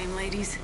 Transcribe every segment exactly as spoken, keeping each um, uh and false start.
time, ladies.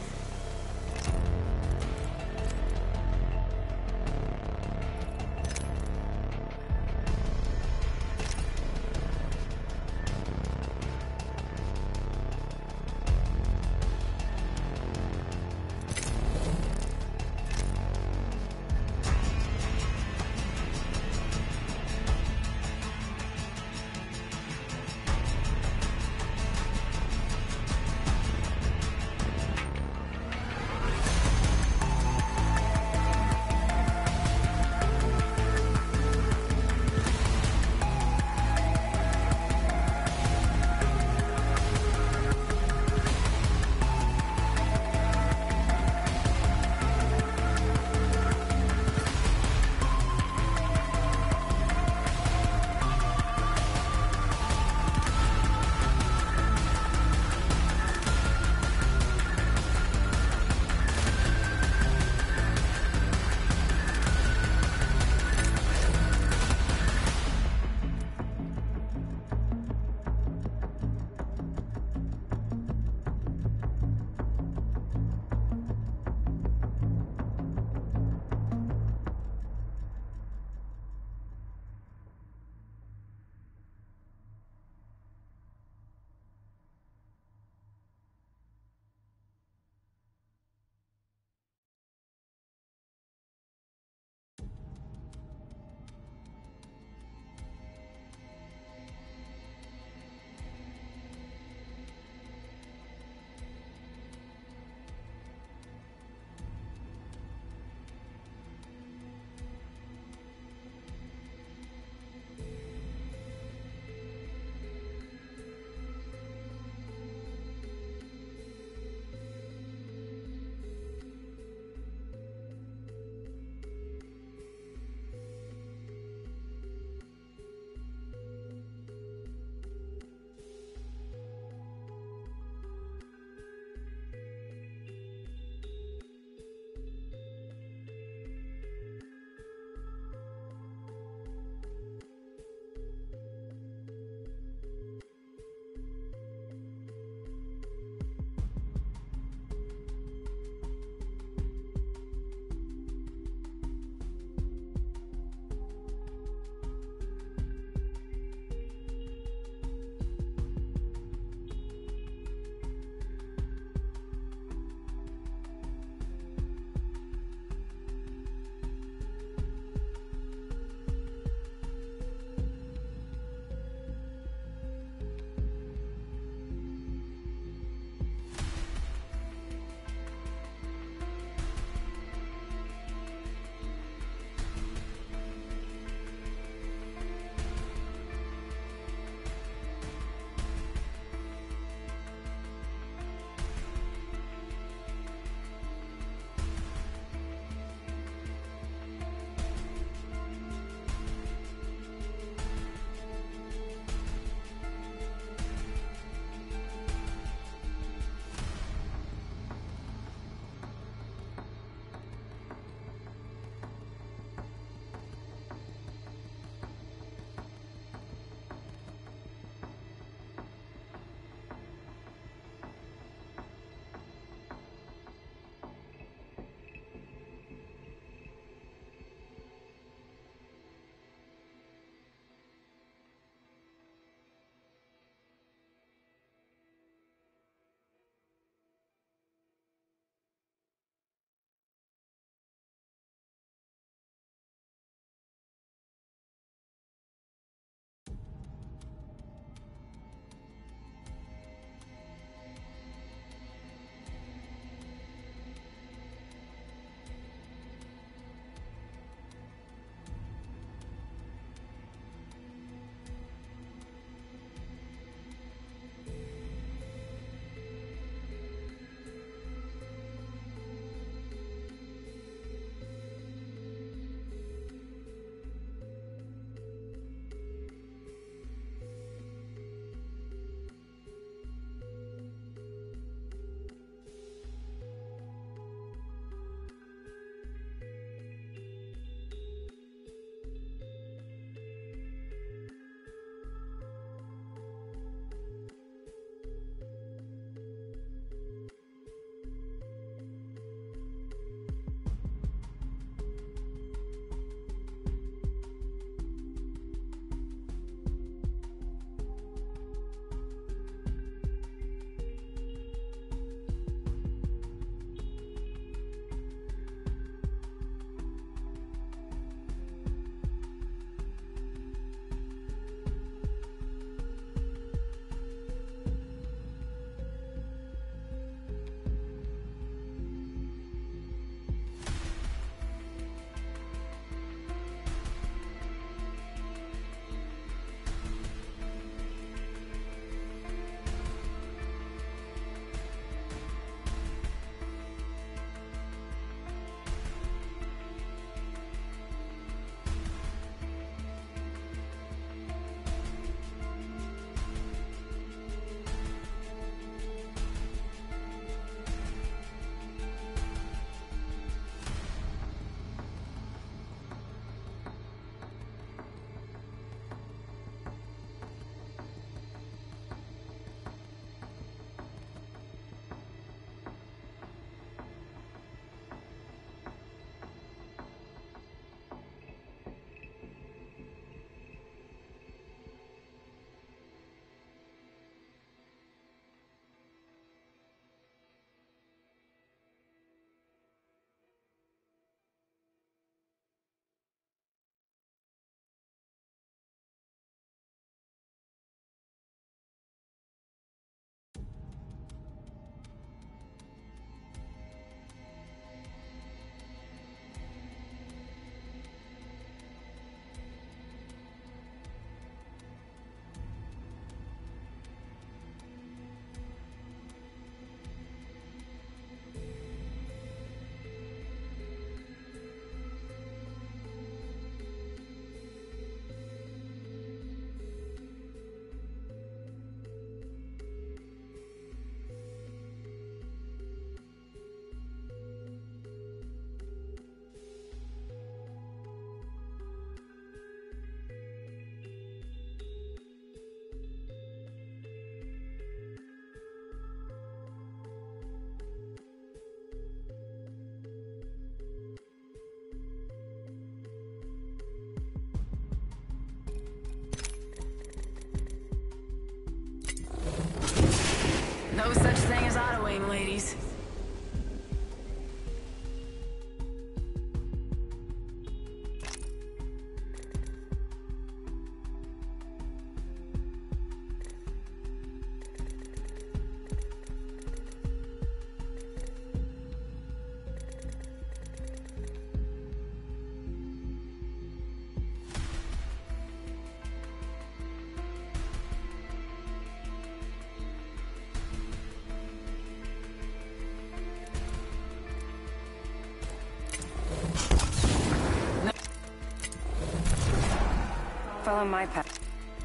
follow my path.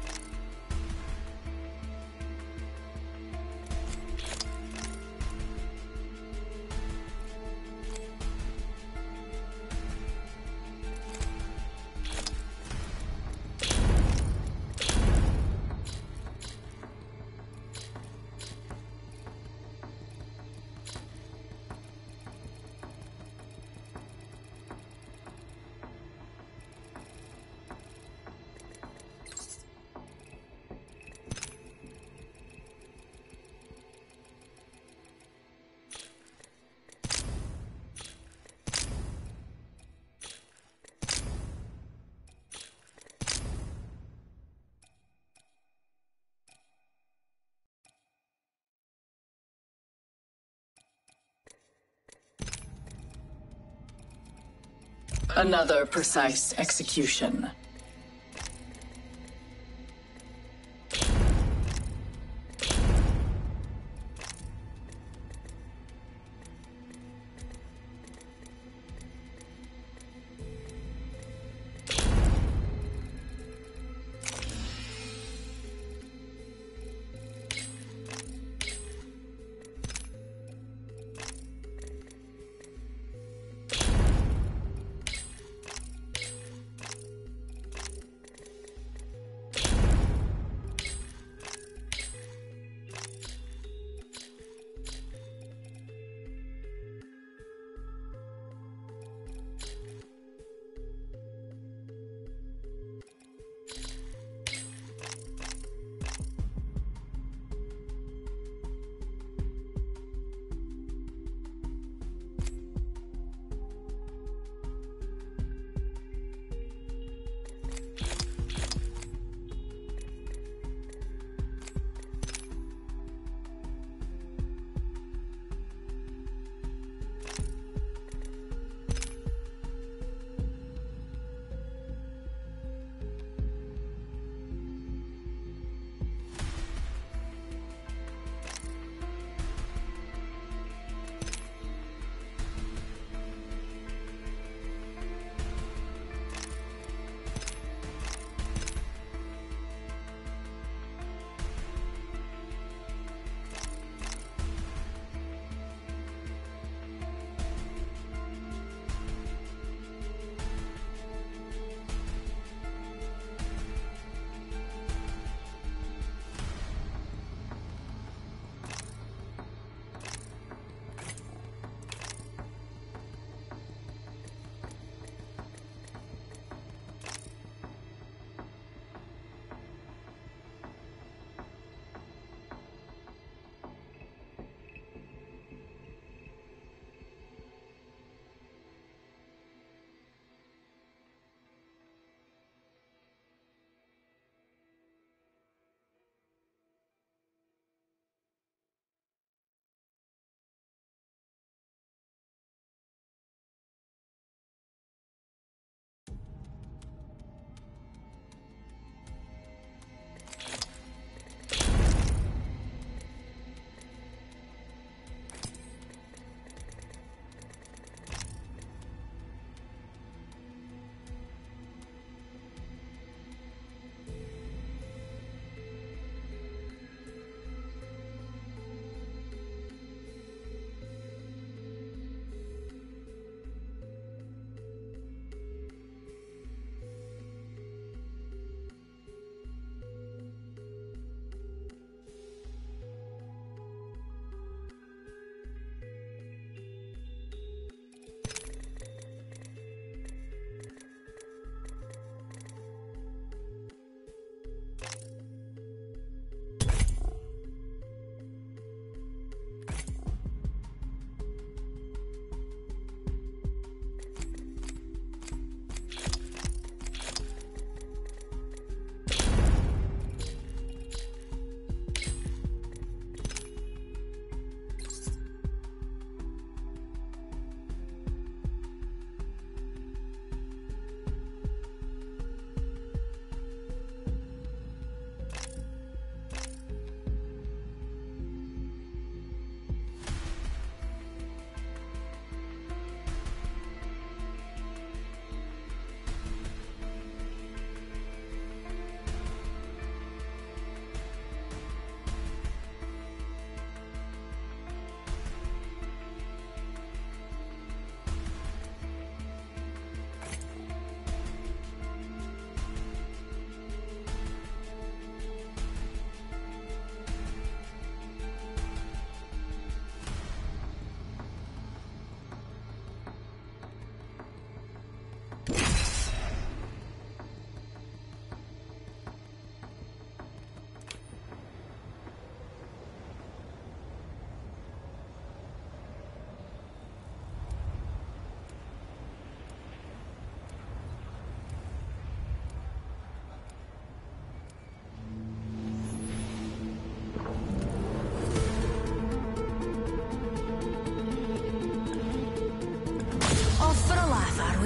Another precise execution.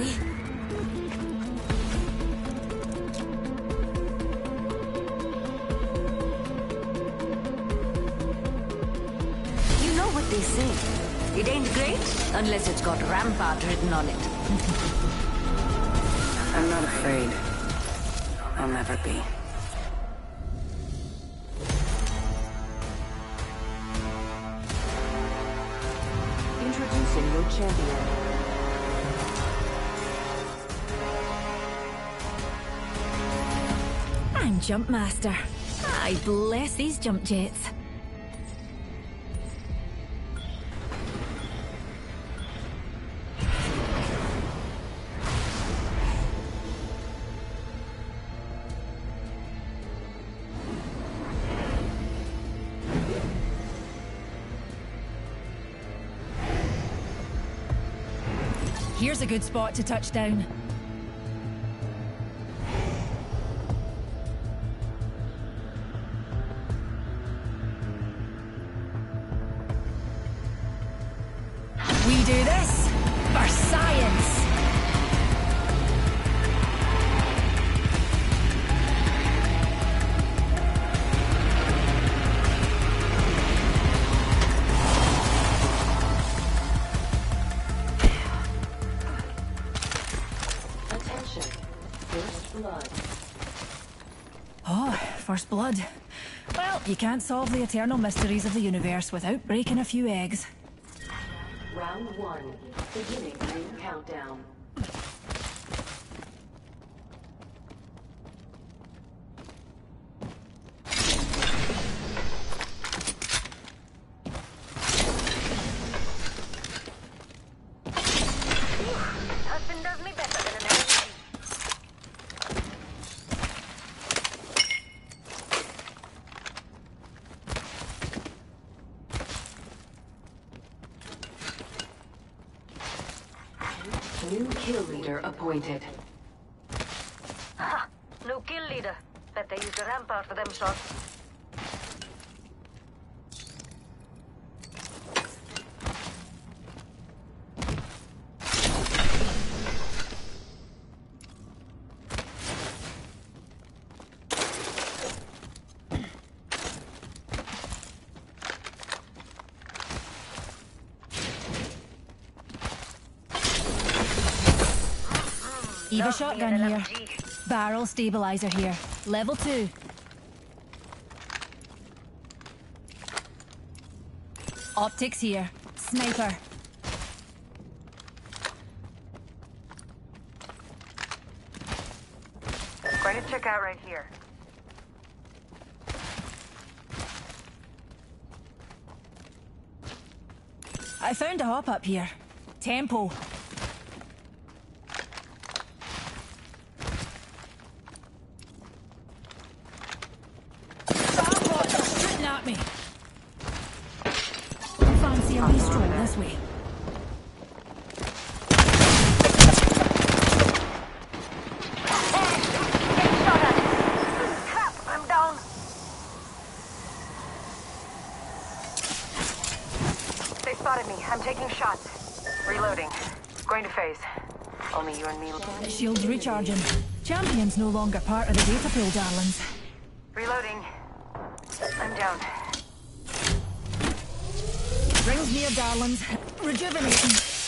we? You know what they say. It ain't great unless it's got Rampart written on it. I'm not afraid. I'll never be. Introducing your champion. I'm Jump Master. I bless these jump jets. Here's a good spot to touch down. We do this for science! Attention. First blood. Oh, first blood. Well, you can't solve the eternal mysteries of the universe without breaking a few eggs. Round one. Beginning ring countdown. Nothing does me better than an L G. New kill leader appointed. Ha! New kill leader. Bet they use the Rampart for them shots. Eva Love me shotgun an here. L M G. Barrel stabilizer here. Level two. Optics here. Sniper. Going to check out right here. I found a hop up here. Tempo. Starbots are shooting at me. Fancy a wee stroll this way. Crap! I'm down! They spotted me. I'm taking shots. Reloading. Going to phase. Only you and me. Shields recharging. Champion's no longer part of the data pool, darlings. Reloading. I'm down. Rings near, darlings. Rejuvenating.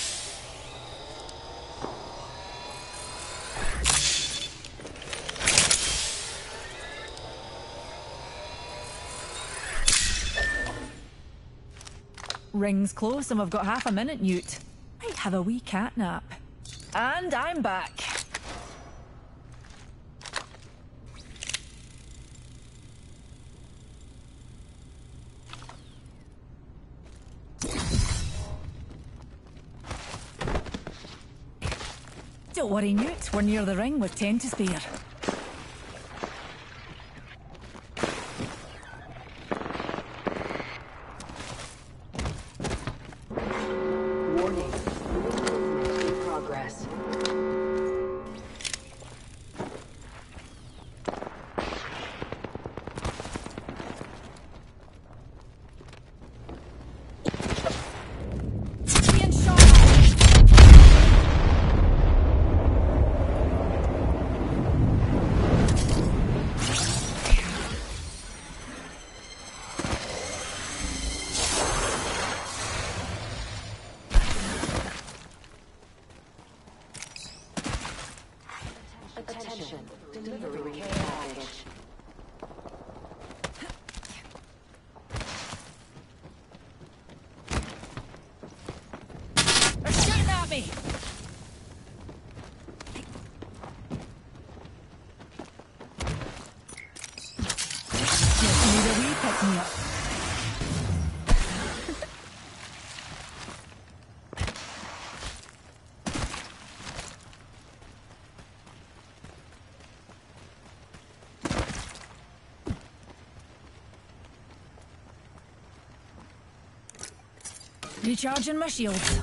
Rings close and we've got half a minute, Newt. Might have a wee cat nap. And I'm back. Don't worry, Newt. We're near the ring with ten to spare. Warning. Movement in progress. Being shot at. Attention, delivering care package. They're shooting at me! Just need a wee pick-me-up. Recharging my shields.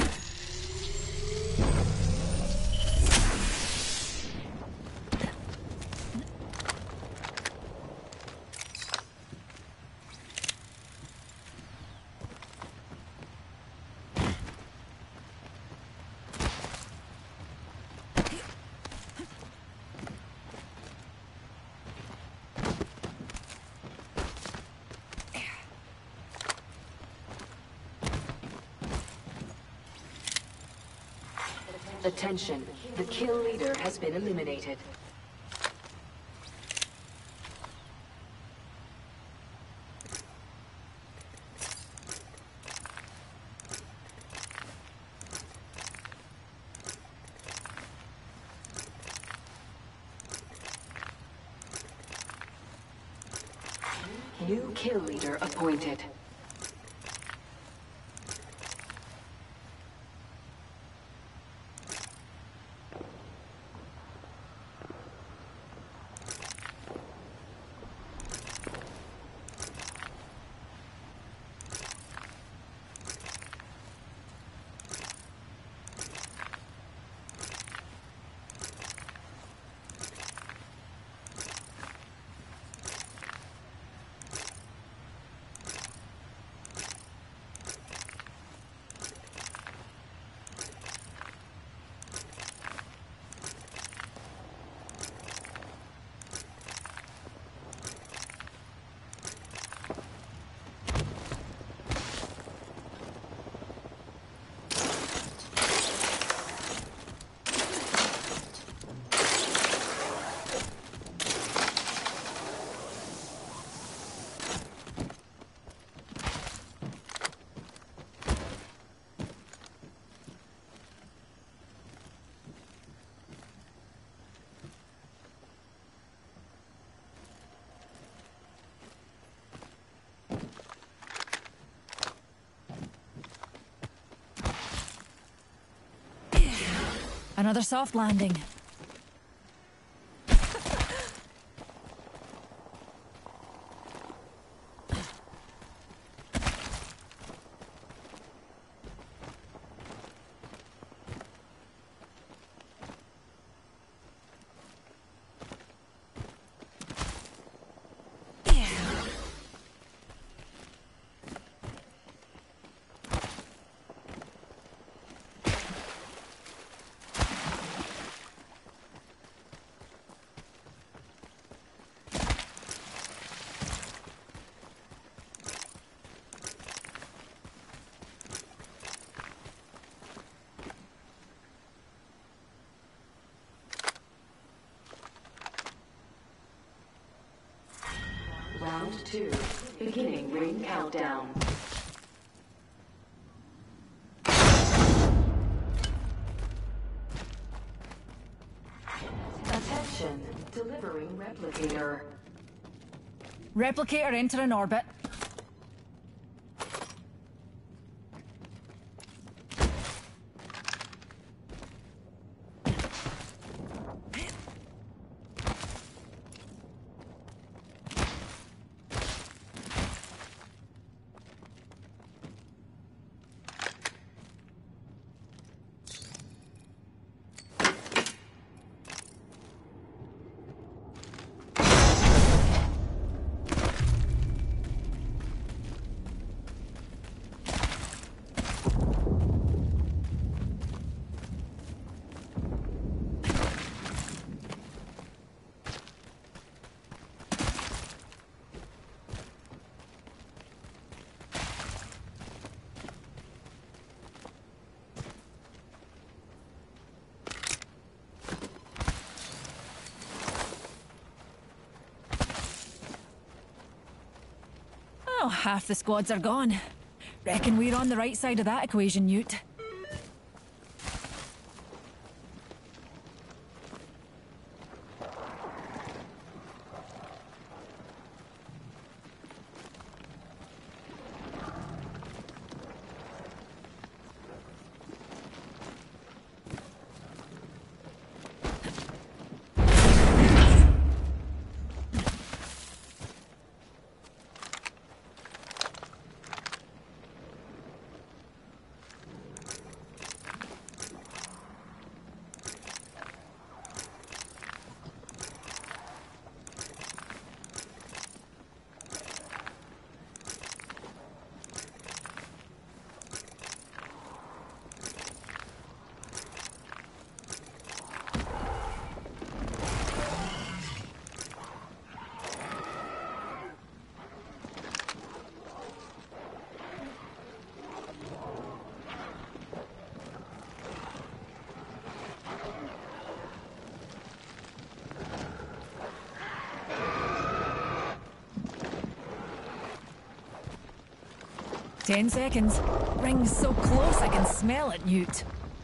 Attention, the kill leader has been eliminated. New kill leader appointed. Another soft landing. Round two, beginning ring countdown. Attention, delivering replicator. Replicator entering orbit. Well, half the squads are gone. Reckon we're on the right side of that equation, Newt. Ten seconds. Ring's so close I can smell it, Newt.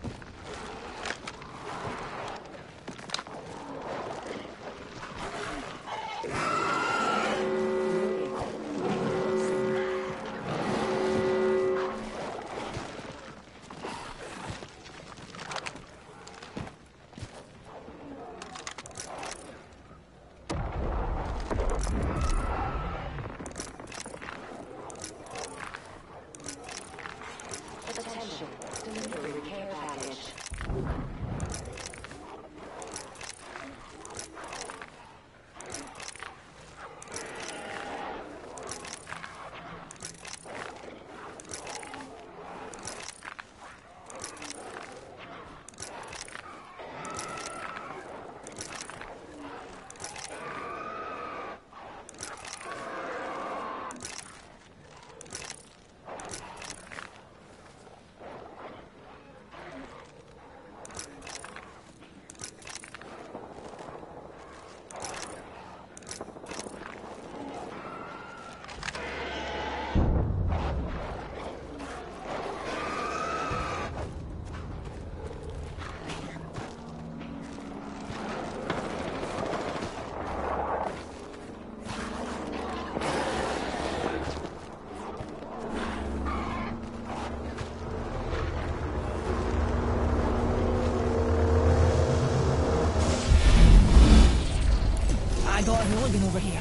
Got a hooligan over here.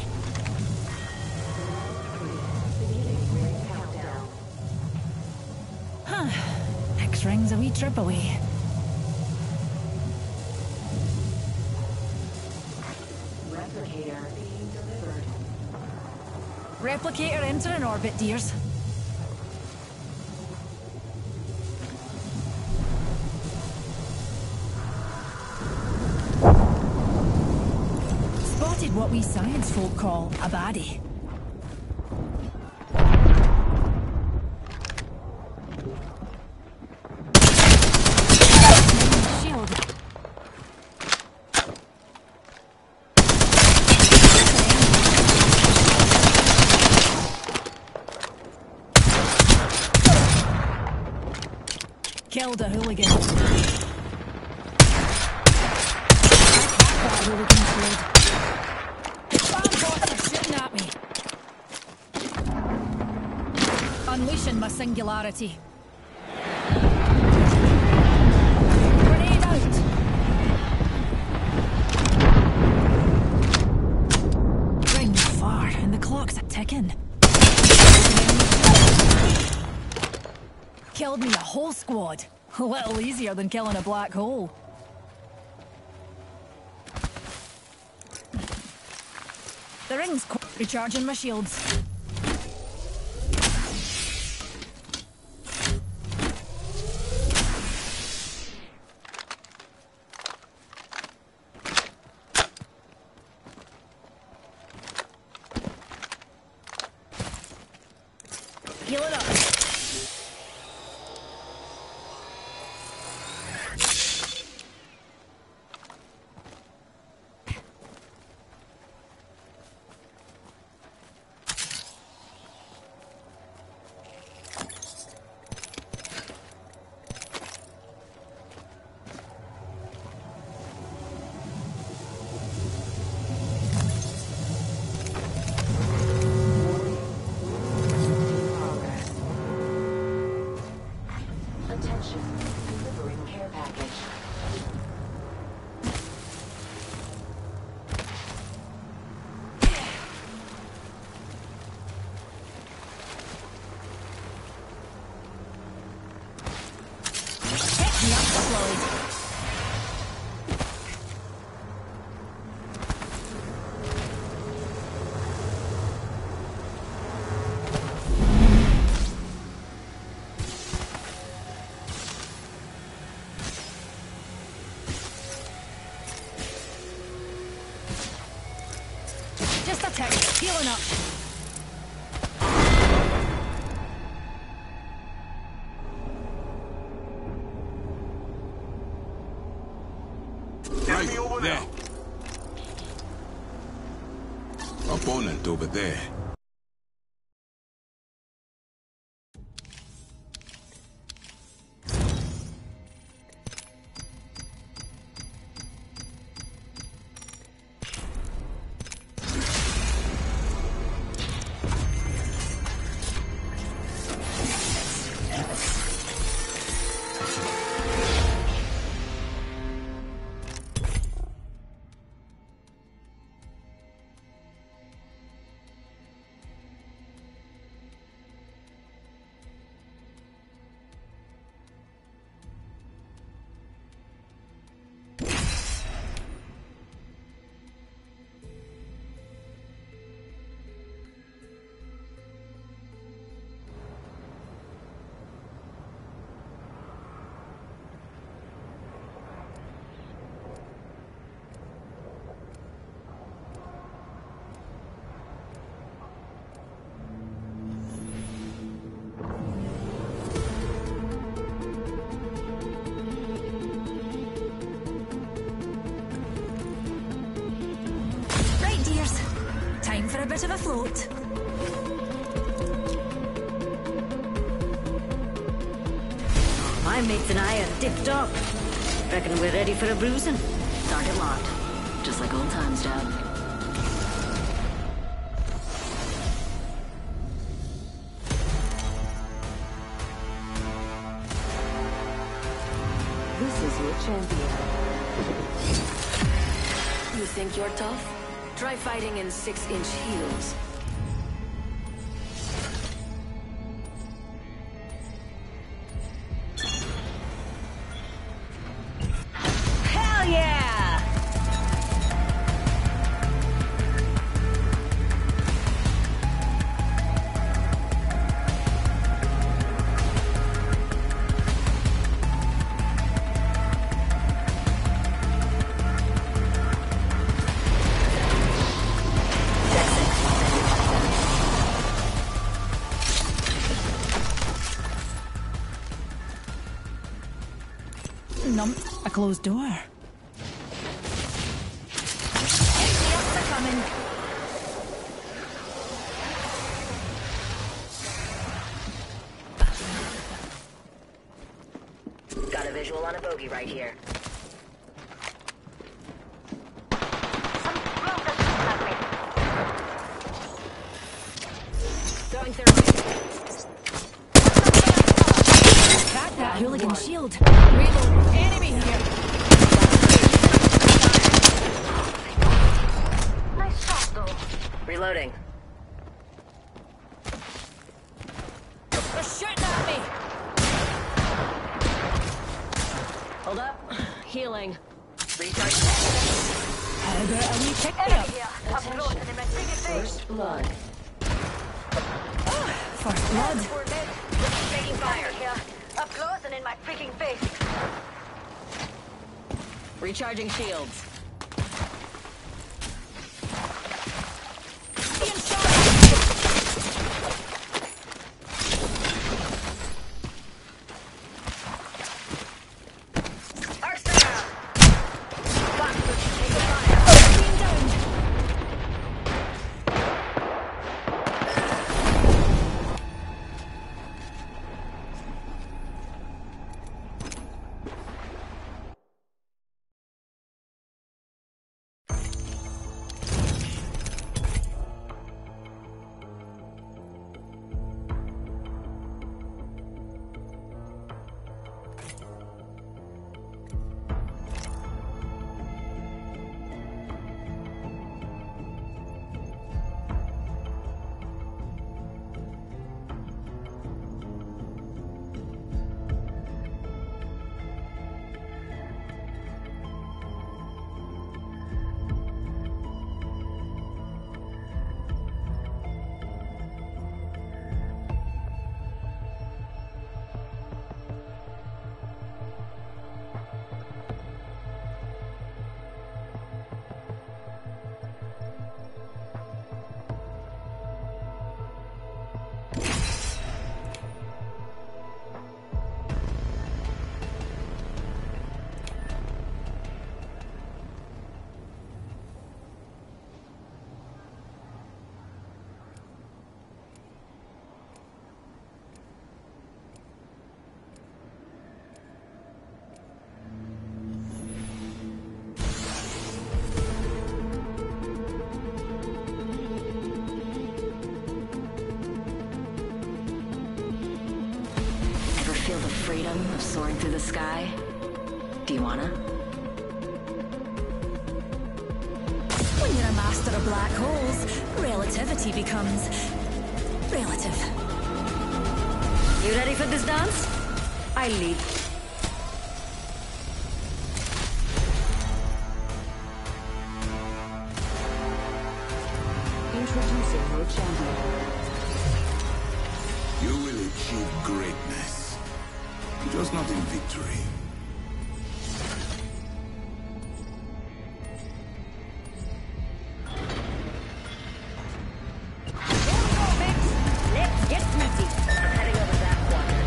Huh. Next ring's a wee trip away. Replicator being delivered. Replicator entering orbit, dears. What we science folk call a baddie. Shield. Killed a hooligan. I caught that hooligan shield. At me. Unleashing my singularity. Grenade out. Ring far, and the clock's a ticking. Killed me a whole squad. A little easier than killing a black hole. The ring's qu- recharging my shields. Heal it up. Healing up. Right there. Opponent over there. Time for a bit of a float. My mates and I are tipped up. Reckon we're ready for a bruising. Target locked. Just like old times, Dad. This is your champion. You think you're tough? Try fighting in six-inch heels. Hell yeah! Nump. A closed door. Yes, they're coming. Got a visual on a bogey right here. Throwing thermite. Crack that hooligan shield. Reload. Enemy here. Nice shot, though. Reloading. They're shooting at me. Hold up. Healing. Recharge. How about a wee pick me up? Here, up close and in my freaking face. First blood. First blood. We're dead. Taking fire here, up close and in my freaking face. Recharging shields. freedom of soaring through the sky? Do you wanna? When you're a master of black holes, relativity becomes relative. You ready for this dance? I lead. Introducing your champion. You will achieve greatness. Just not in victory. Let's get meaty. I'm heading over that quadrant.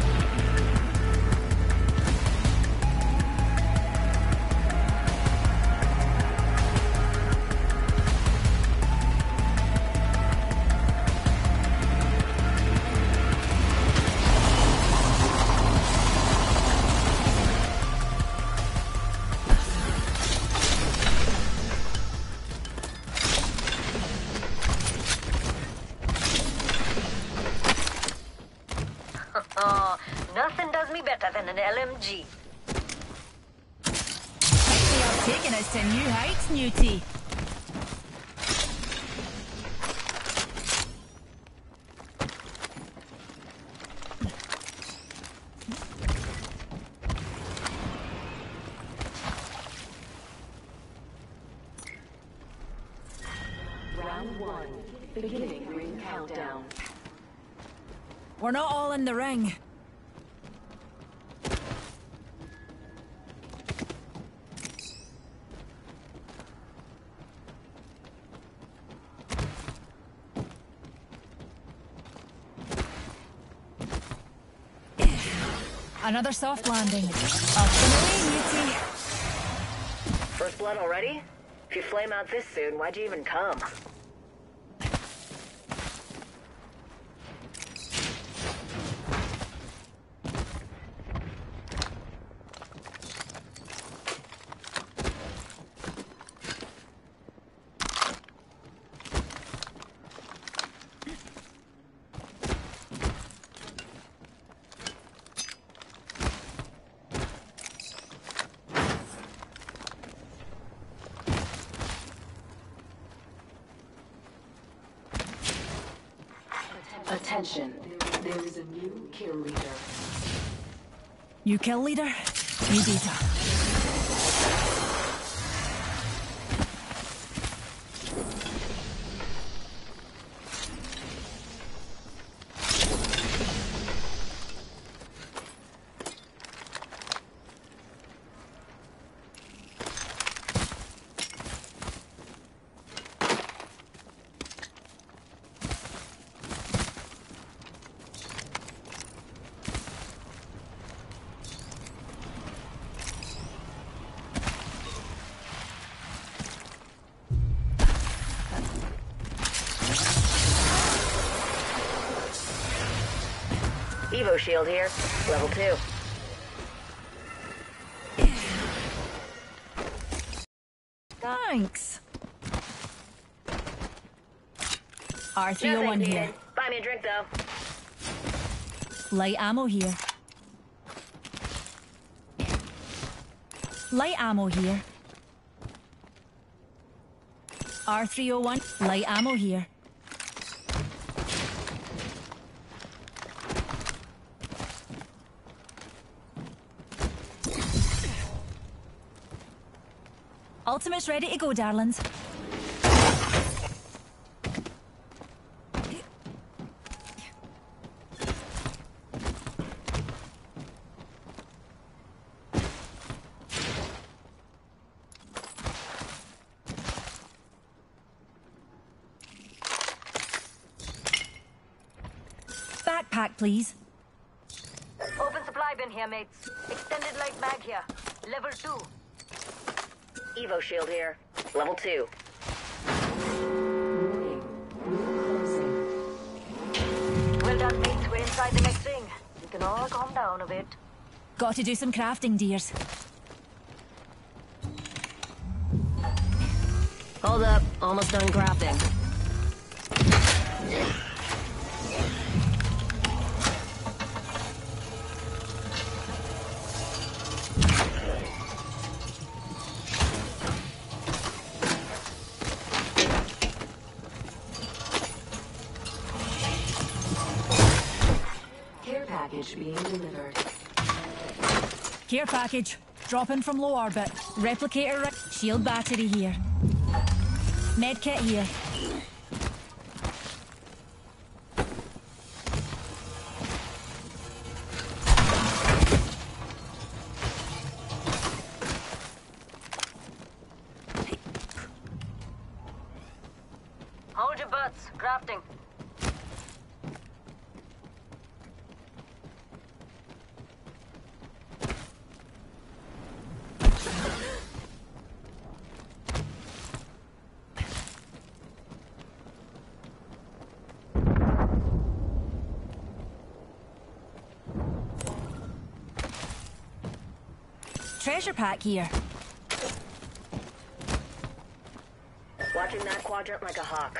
Oh, nothing does me better than an L M G. They are taking us to new heights, Newty. Round one. Beginning ring countdown. We're not all in the ring. Another soft landing. Up and away, Newty. First blood already? If you flame out this soon, why'd you even come? Attention, there is a new kill leader. You kill leader, you data. Evo shield here, level two. Thanks. R three oh one here. Buy me a drink though. Light ammo here. Light ammo here. R three oh one. Light ammo here. Ultimate's ready to go, darlings. Backpack, please. Open supply bin here, mates. Extended light mag here. Level two. Evo shield here, level two. Well done, mates. We're inside the next ring. You can all calm down a bit. Got to do some crafting, dears. Hold up, almost done crafting. package being delivered. Care package. Dropping from low orbit. Replicator ri- shield battery here. Medkit here. Hold your butts. Crafting. Treasure pack here. Watching that quadrant like a hawk.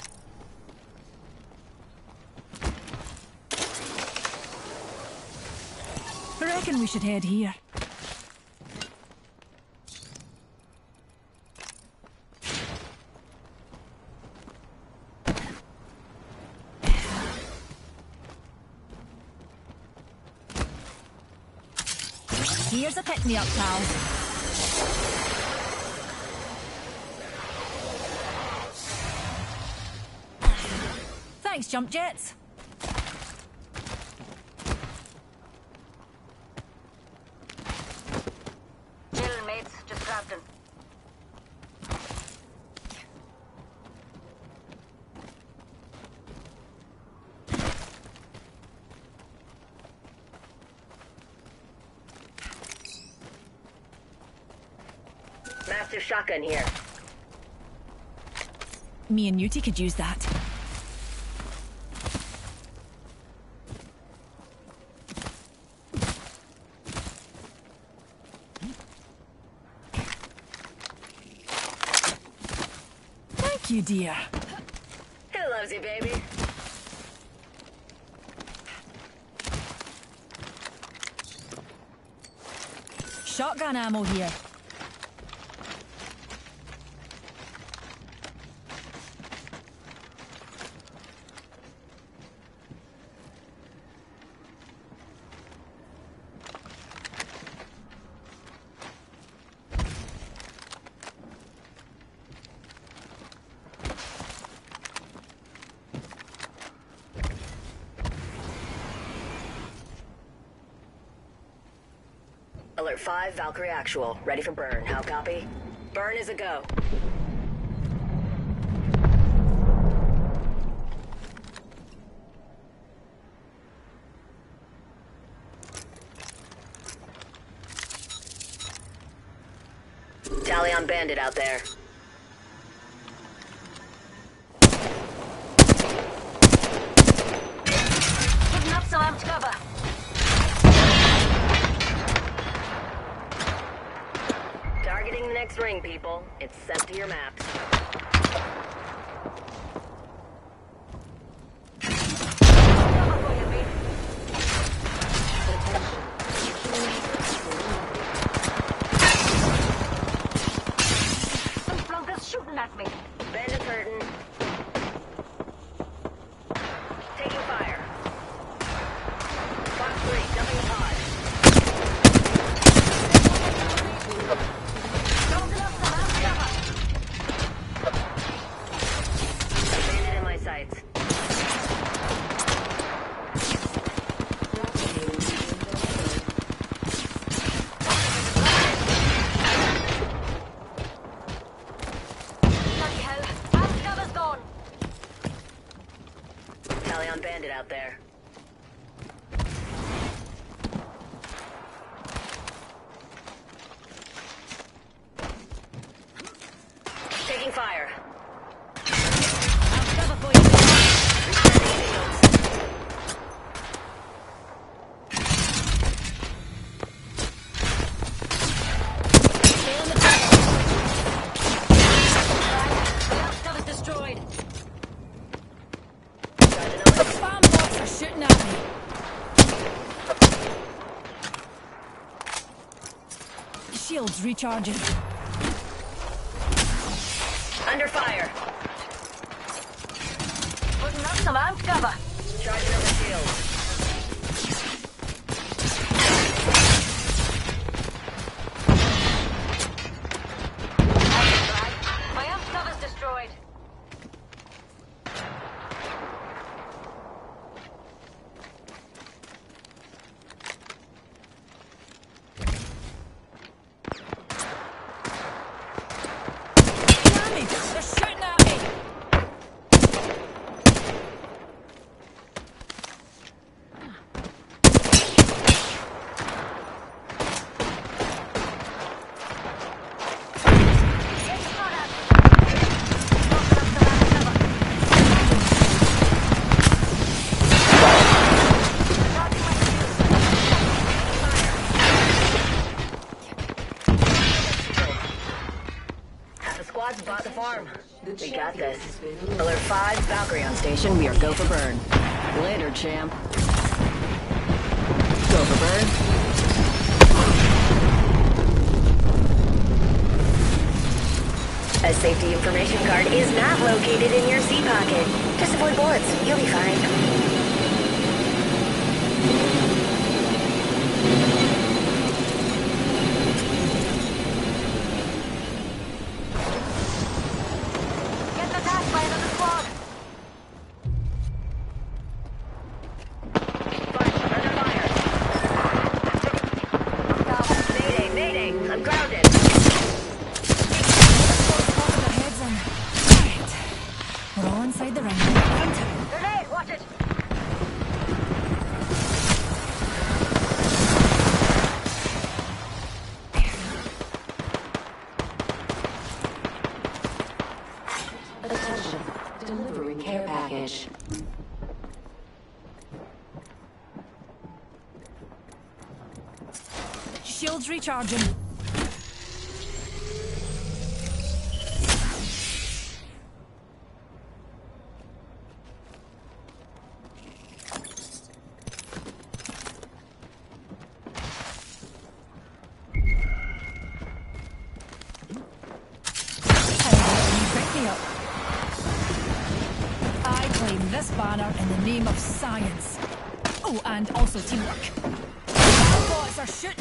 I reckon we should head here. Here's a pick-me-up, pals. Thanks, jump jets. Chillin', mates. Just crafting. Massive shotgun here. Me and Newty could use that. Thank you, dear. Who loves you, baby? Shotgun ammo here. Alert five, Valkyrie actual. Ready for burn. How copy? Burn is a go. Tally on bandit out there. Putting up some amped cover. Targeting the next ring, people. It's sent to your maps. Cover for you, mate. Some flunkers shooting at me. Bandit's hurting. Taking fire. Box three, dumping a pod. Dropping up some amped cover. Bandit in my sights. Bloody hell. Amped cover's gone. Tally on bandit out there. Taking fire. Amped cover for you, mate. Stay on the top. Right. The amped cover's destroyed. Charging over. Spam bots are shooting at me. Shields recharging. Under fire. Putting up some amped cover. Charging over shield. squad's bought the farm. We got this. Alert five, Valkyrie on station. We are go for burn. Later, champ. Go for burn. A safety information card is not located in your seat pocket. Just avoid bullets. You'll be fine. Attention. Delivering care package. Shields recharging. I claim this banner in the name of science. Oh, and also teamwork. Robots are shooting.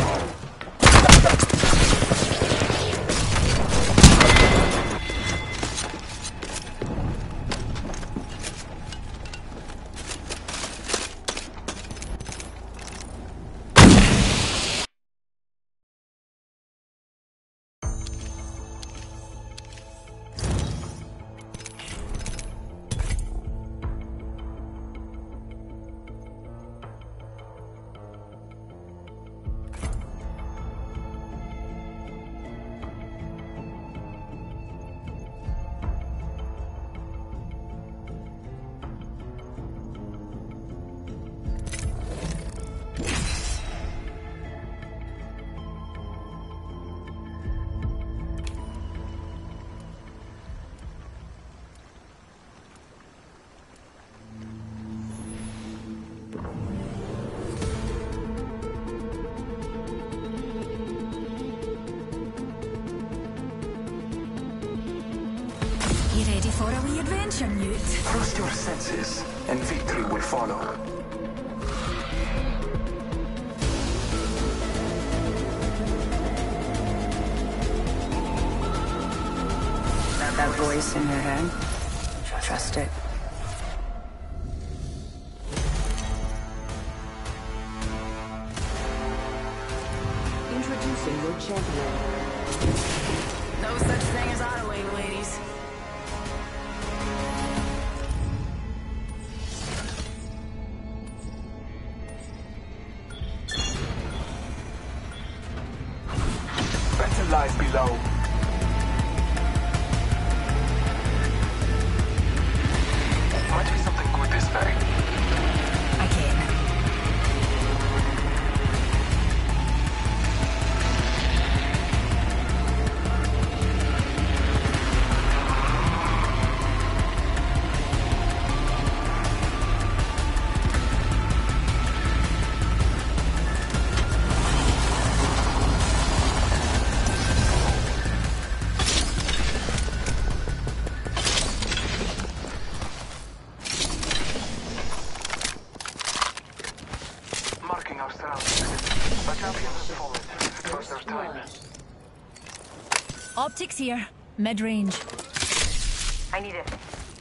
You ready for a wee adventure, Newt? Trust your senses, and victory will follow. That voice in your head? Trust it. Introducing your champion. No such thing as autoing, ladies. Better lies below. Might be something good this way. Again. Marking our surroundings. The champion has fallen. Close their time. Optics here. Mid-range. I need it.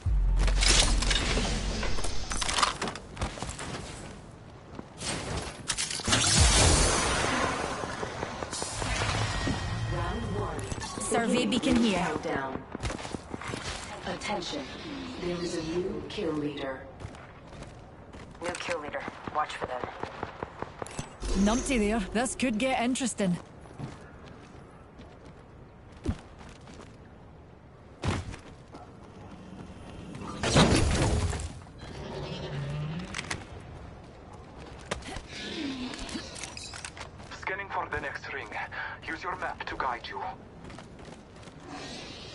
Survey beacon here. Down. Attention. There is a new kill leader. New kill leader. Watch for them. Numpty there. This could get interesting. Scanning for the next ring. Use your map to guide you.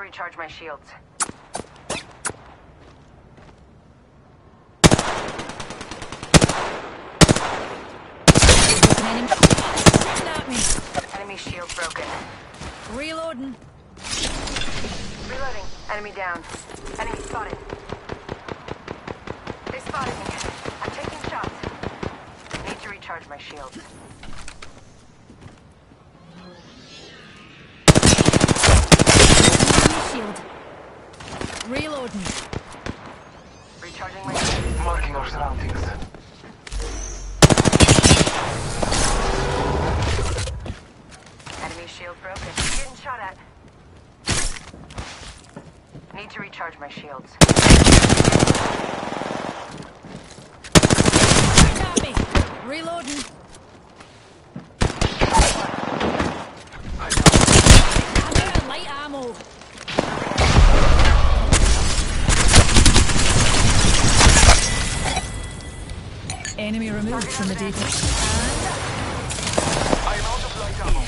recharge my shields. At me. Enemy shield broken. Reloading. Reloading. Enemy down. Enemy spotted. They spotted me. I'm taking shots. Need to recharge my shields. Shield. Reloading. Recharging my shields. Marking our surroundings. Enemy shield broken. Getting shot at. Need to recharge my shields. Got me. Reloading. I'm out of light ammo. Enemy removed from the data. I am out of light ammo.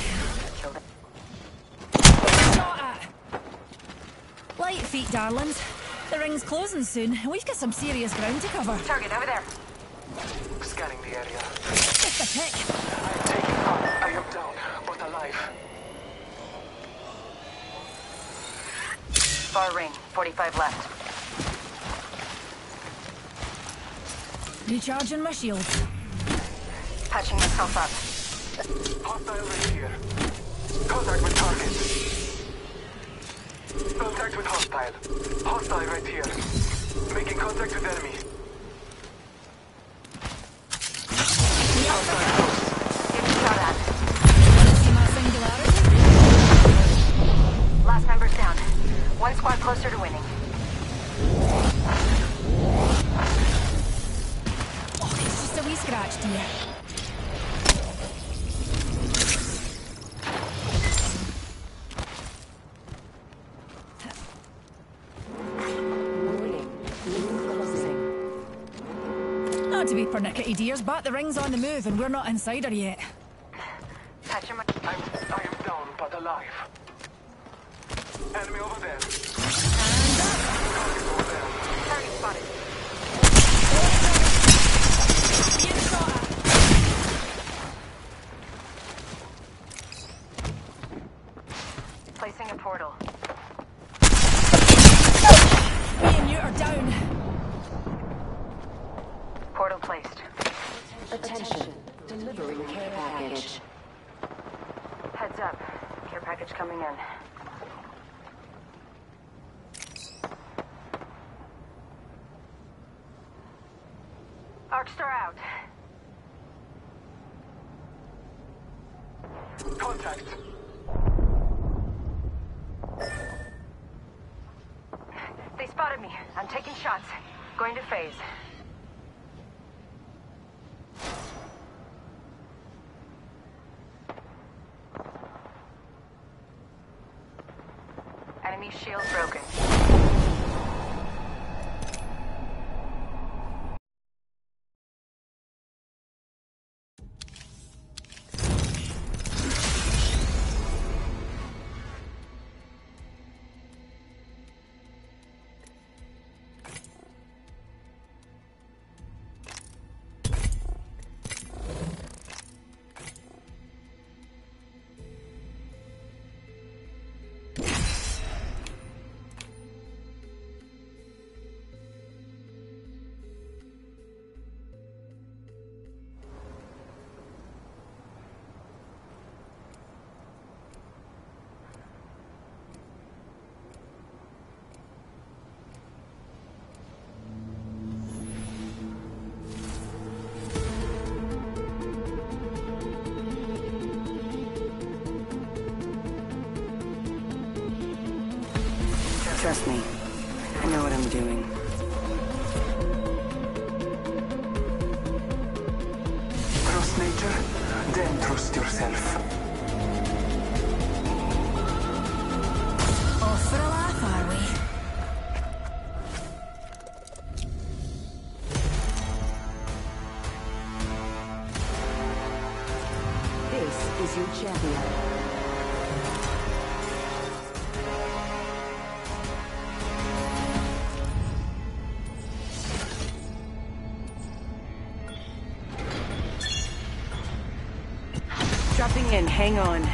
Shot at. Light feet, darlings. The ring's closing soon, and we've got some serious ground to cover. Target over there. Scanning the area. Just a pick. I am taking fire. I am down, but alive. Far ring. forty-five left. Recharging my shield. Patching myself up. Hostile right here. Contact with target. Contact with hostile. Hostile right here. Making contact with enemy. Hostile close. Getting shot at. See my singularity? Last member's down. One squad closer to winning. Oh, it's just a wee scratch, dear. Not to be pernickety, dears, but the ring's on the move and we're not inside her yet. Patching my... I'm, I am down, but alive. Enemy over there. Target over there. Target spotted. Being shot at. Placing a portal. Me and you are down. Portal placed. Attention. Delivering care package. Heads up. Care package coming in. Arcstar out. Contact. They spotted me. I'm taking shots. Going to phase. Enemy shield broken. Trust me. I know what I'm doing. Trust nature, then trust yourself. Off for a laugh, are we? This is your champion. and hang on.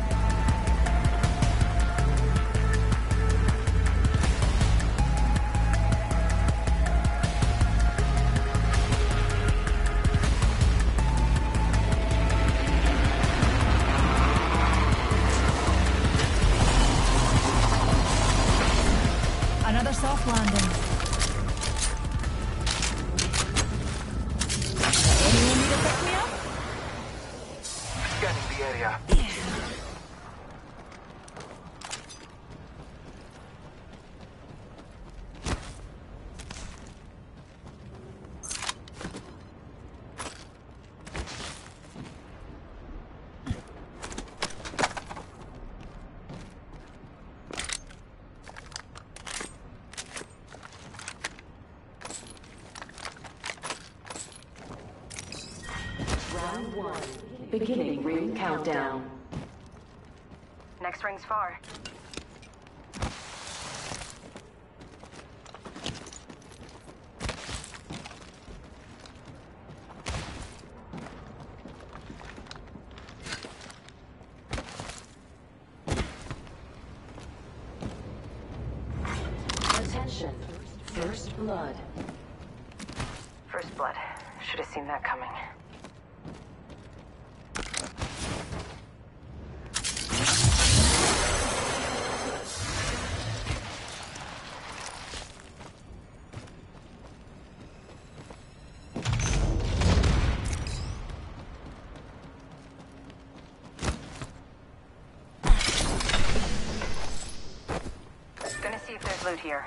Another soft landing. Anyone need to pick me up? Scanning the area. Round one. Beginning ring countdown. Next ring's far. Attention. First blood. First blood. Should have seen that coming. Gonna see if there's loot here.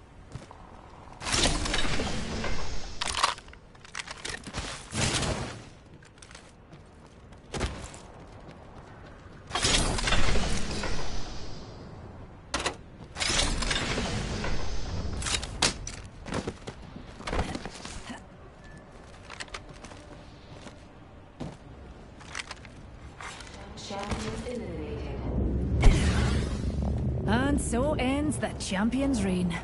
Champion eliminated. And so ends the champion's reign.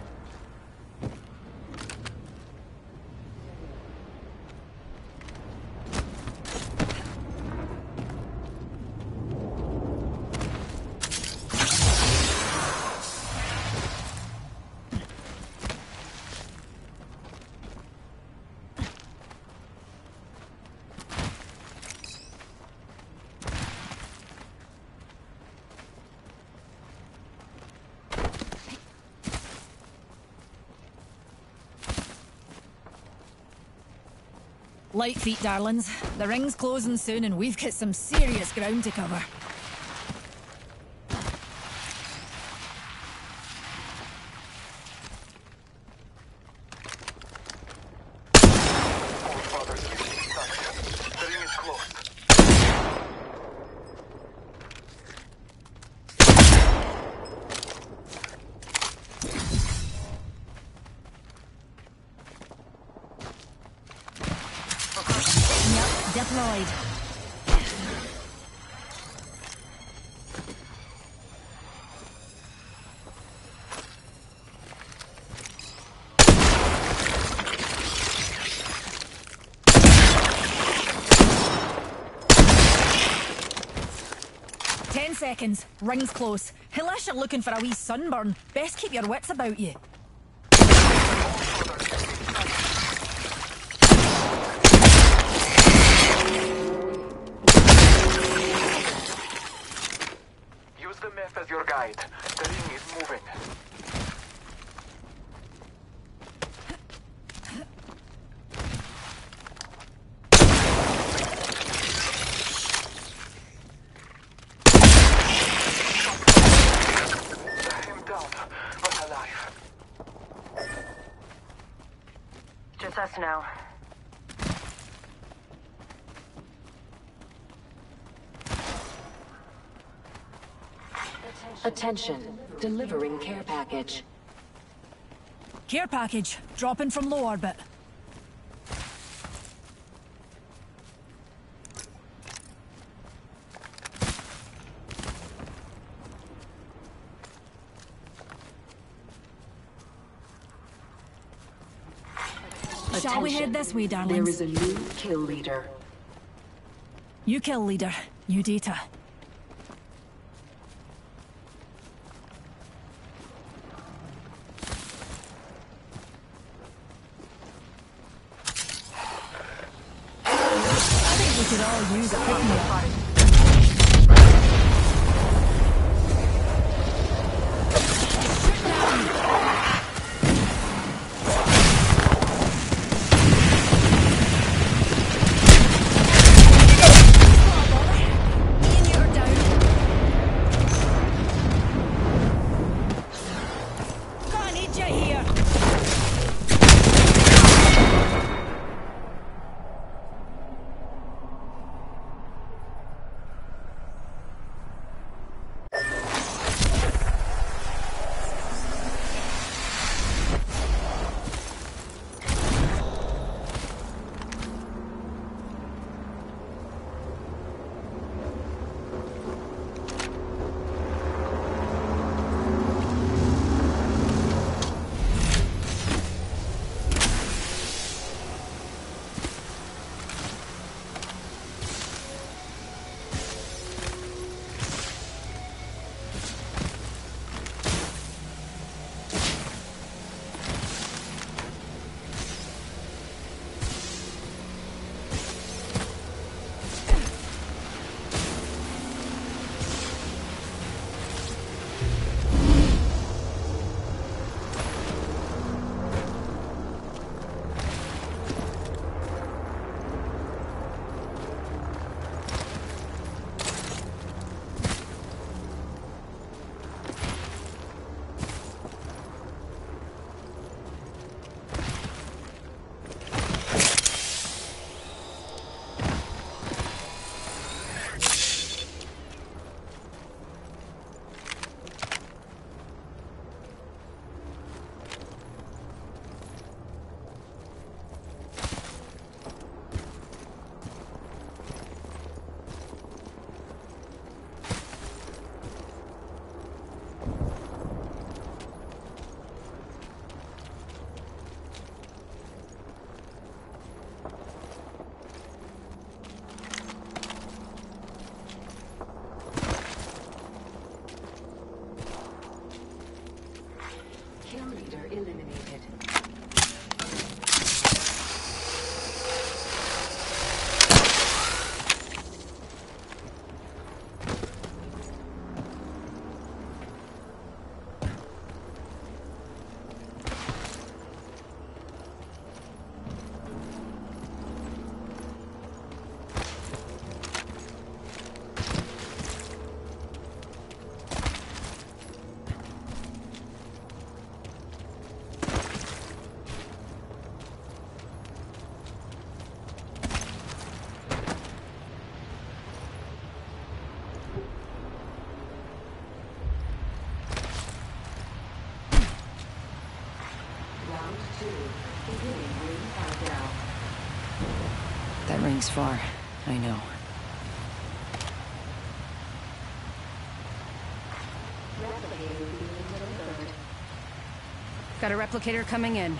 Light feet, darlings. The ring's closing soon and we've got some serious ground to cover. All fathers leave sight. The ring is closed. Yep, deployed. Ten seconds. Ring's close. Unless you're looking for a wee sunburn, best keep your wits about you. Use the map as your guide. The ring is moving. Him down, but alive. Just us now. Attention. Delivering care package. Care package. Dropping from low orbit. Shall we head this way, darlings? There is a new kill leader. You kill leader. You data. could all use a pick-me-up. Eliminated. That ring's far. I know. Got a replicator coming in.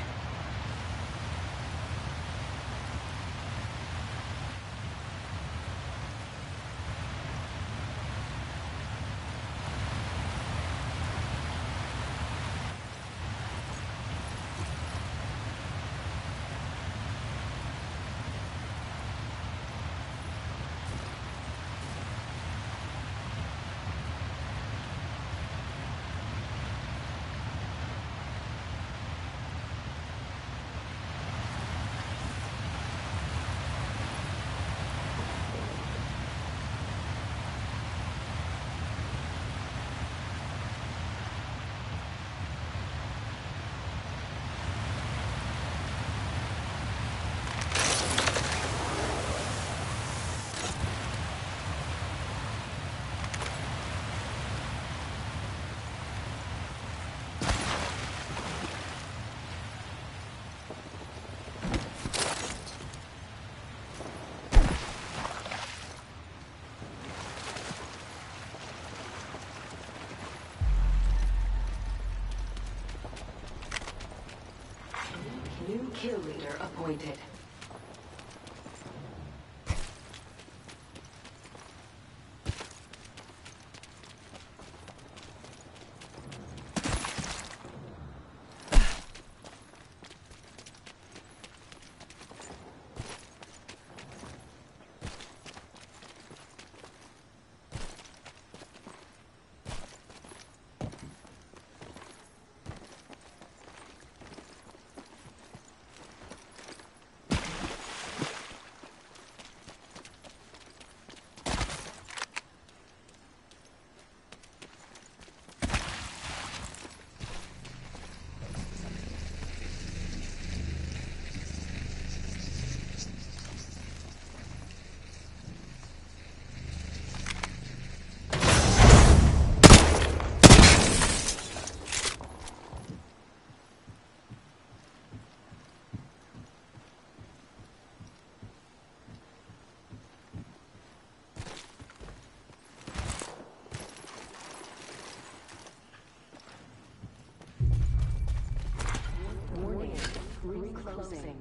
New kill leader appointed. closing.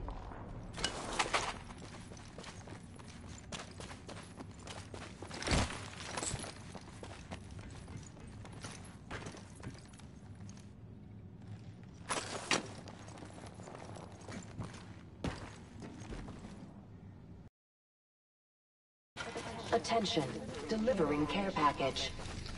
Attention, delivering care package.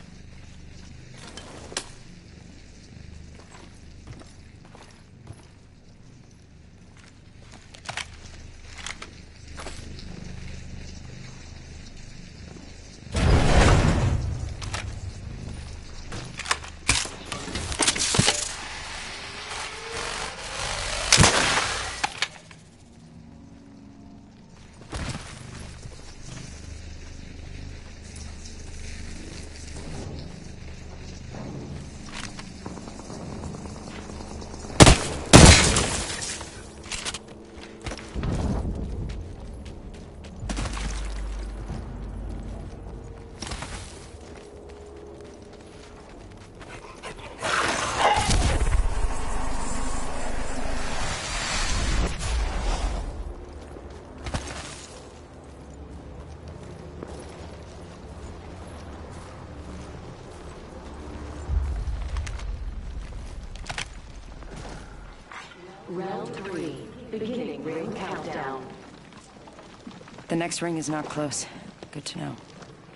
Round three, beginning ring countdown. The next ring is not close. Good to know.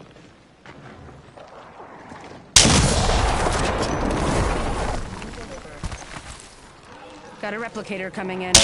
Got a replicator coming in.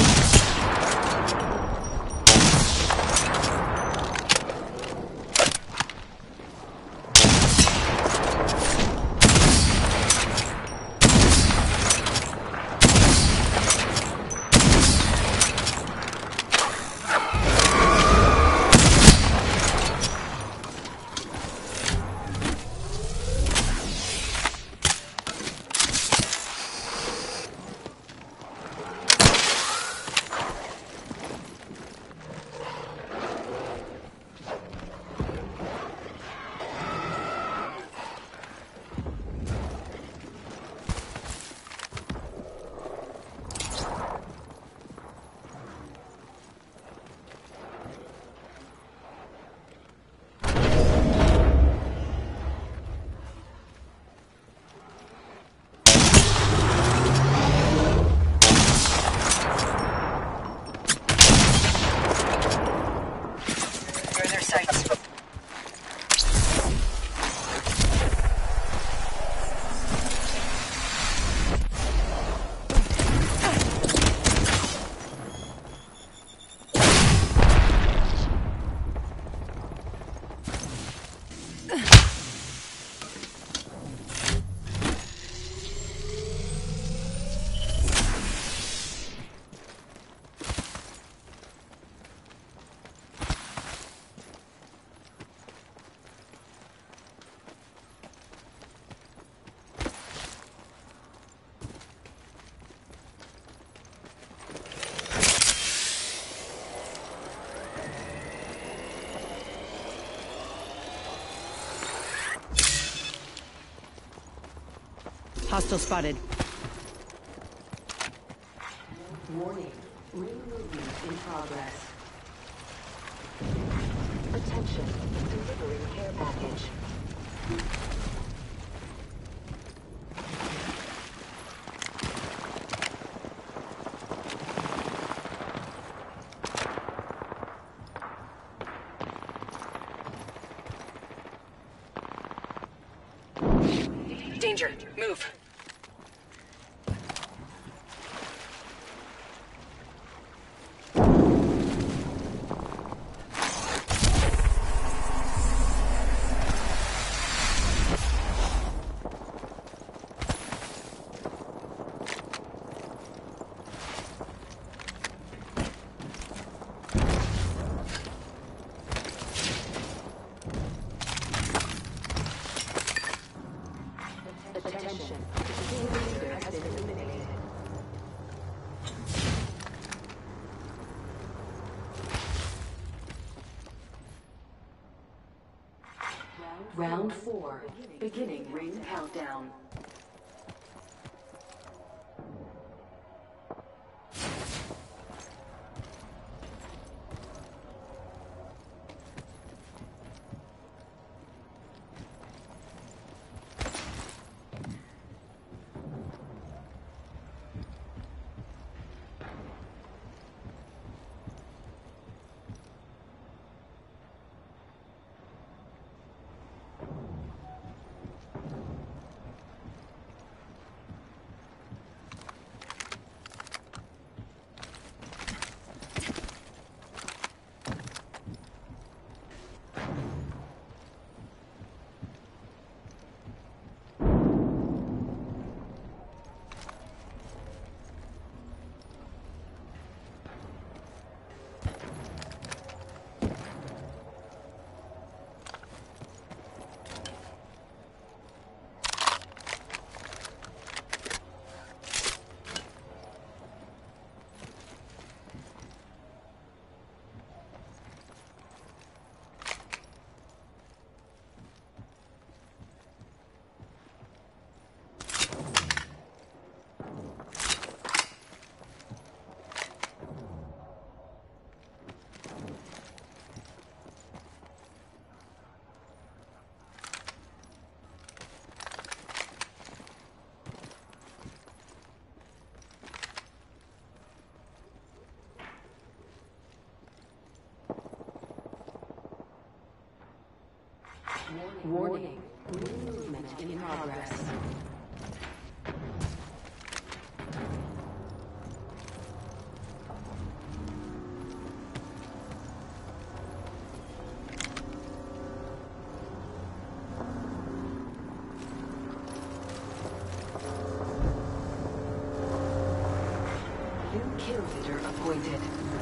Hostile spotted. Warning, ring movement in progress. Attention, delivering care package. Danger. Move. Attention, the leader has been eliminated. Round four, beginning ring countdown. Warning. Movement in progress. New kill leader appointed.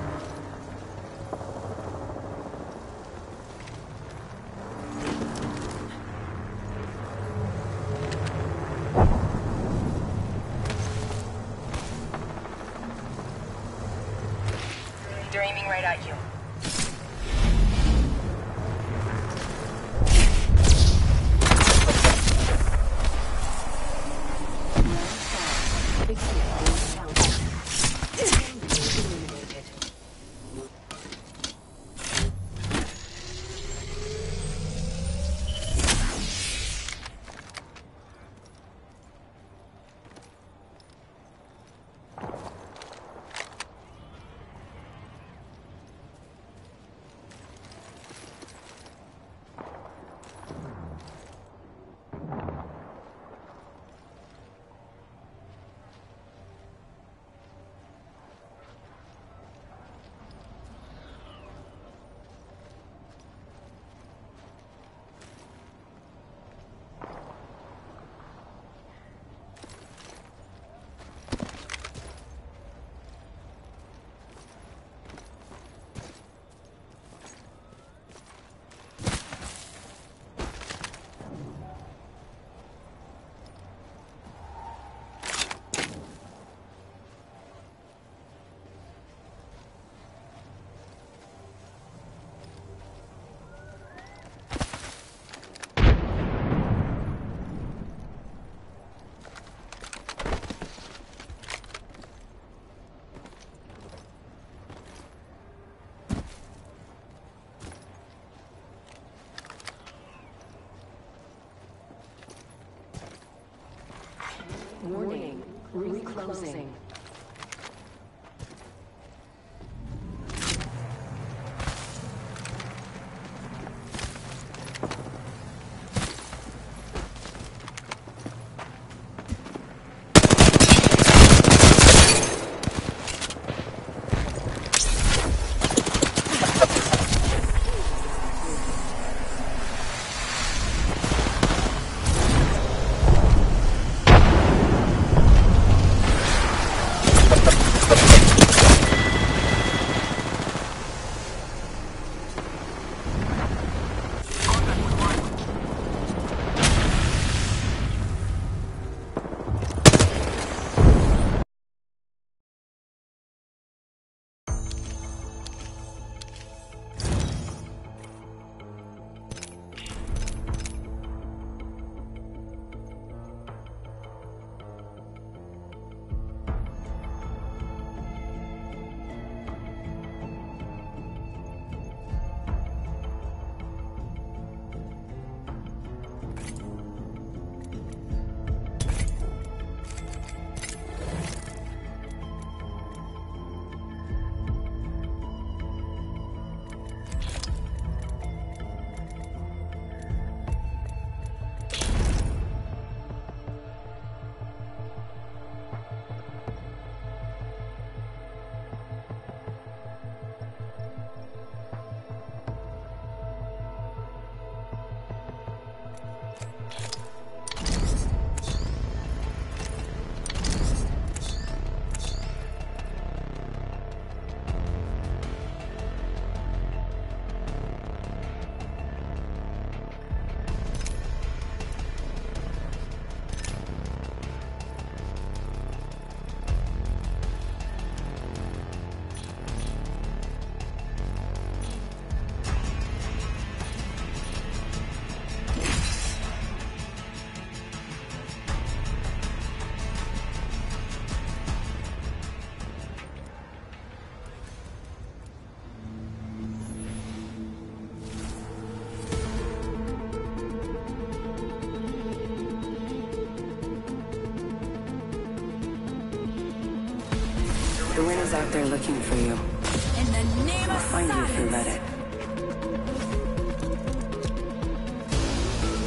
They're aiming right at you. Warning. Ring closing. The wind is out there looking for you. In the name of Find you if you let science. it.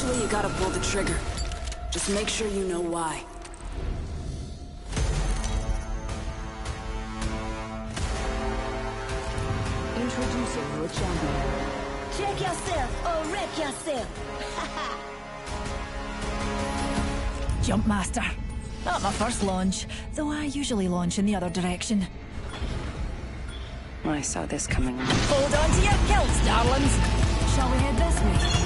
Eventually, you gotta pull the trigger. Just make sure you know why. Introducing your champion. Check yourself or wreck yourself. Jump Master. Not my first launch, though I usually launch in the other direction. I saw this coming. Hold on to your kilts, darlings. Shall we head this way?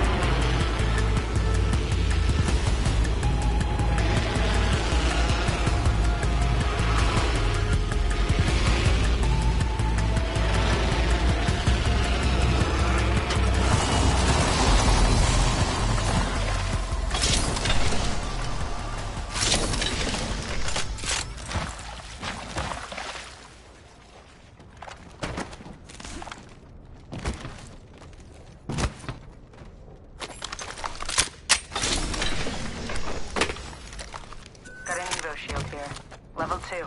Shield here. Level two.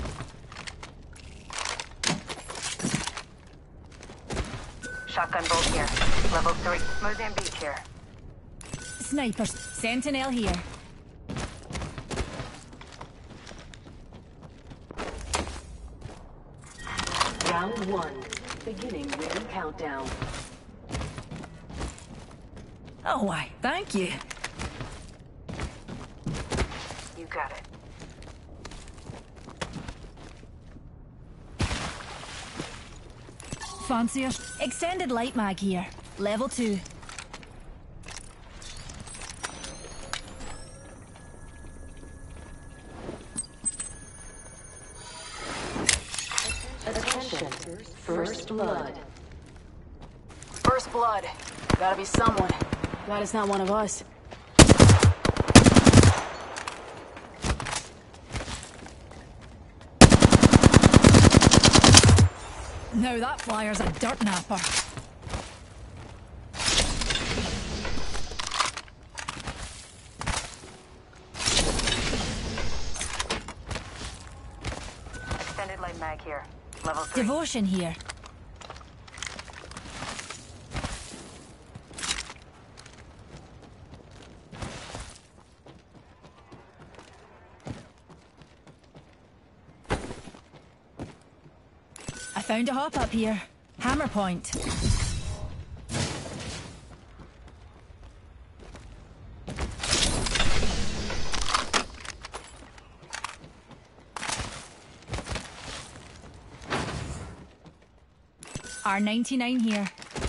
Shotgun bolt here. Level three. Mozambique here. Snipers. Sentinel here. Round one. Beginning ring countdown. Oh, why, thank you. You got it. Fancier. Extended light mag here. Level two. Attention. First blood. First blood. Gotta be someone. Glad it's not one of us. Now that flyer's a dirt napper. Extended light mag here. Level three. Devotion here. I found a hop up here. Hammer point. R ninety-nine here.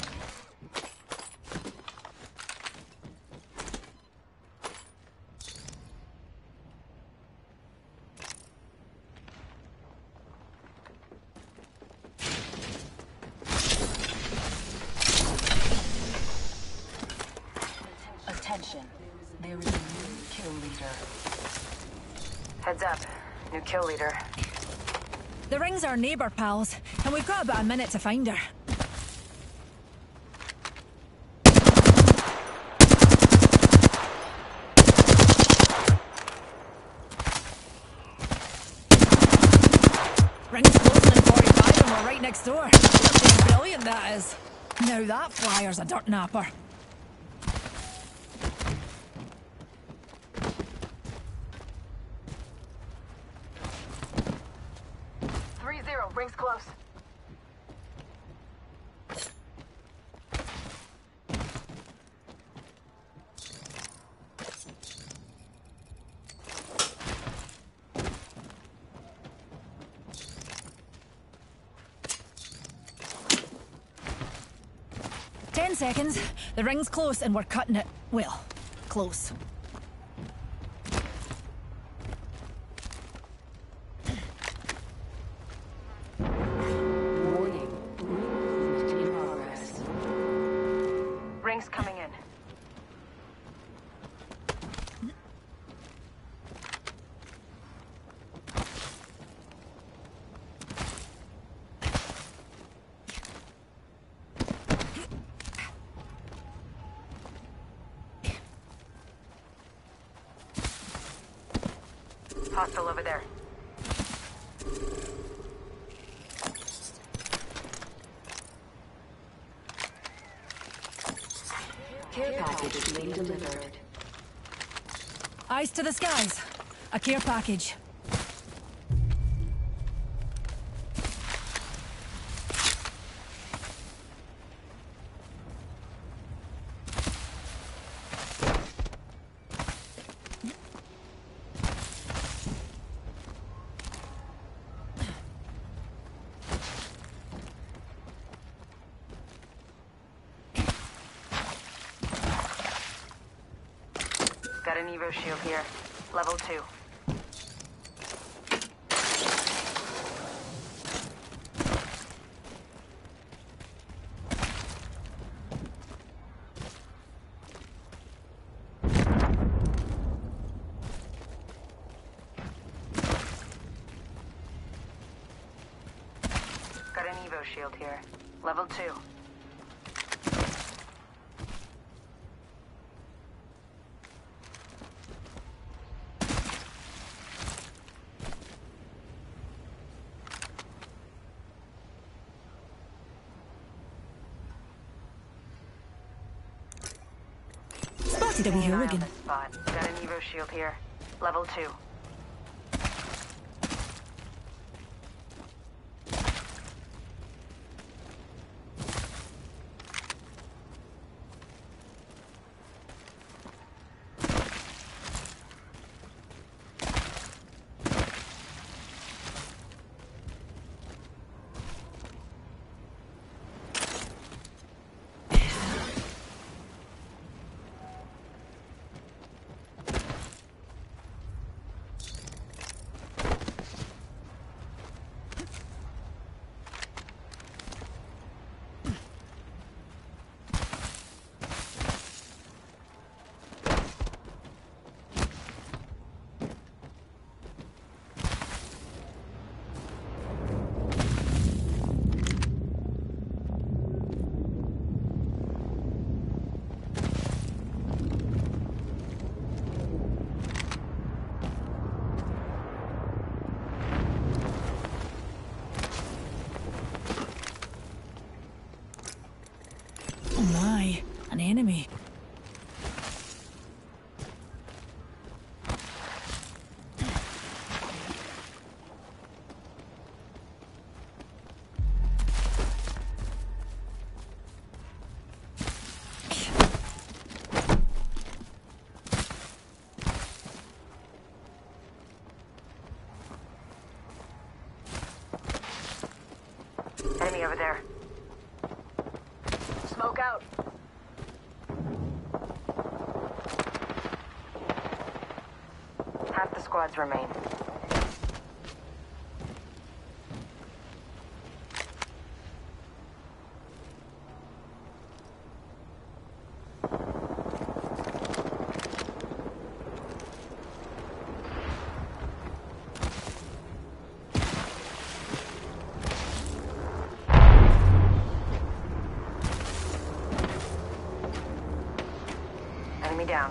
Attention. There is a new kill leader. Heads up. New kill leader. The ring's our neighbour, pals, and we've got about a minute to find her. Ring's closing in forty-five and we're right next door. Brilliant, that is. Now that flyer's a dirt napper. three zero. Rings close. Ten seconds. The ring's close and we're cutting it. Well, close. Warning. Ring in progress. Rings coming in. Hostile over there. Care package package being delivered. Eyes to the skies. A care package. Got an Evo shield here. Level two. Got an Evo shield here. Level two. Spotted a wee hooligan. Spot. Got an Evo shield here. Level two. Oh my, an enemy. Enemy over there. Smoke out. Half the squads remain. Enemy down.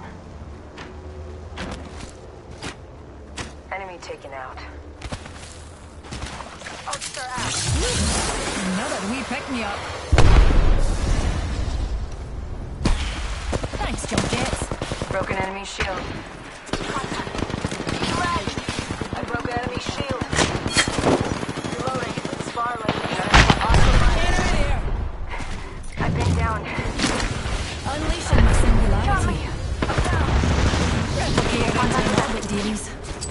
Enemy taken out. Ulster out. Another wee pick-me-up. Thanks, jump jets. Broken enemy shield. I broke enemy shield. Reloading. Spar Enemy there. I've been down. Unleashing my singularity. Got me. I'm down. Replicate anti-orbit dearies.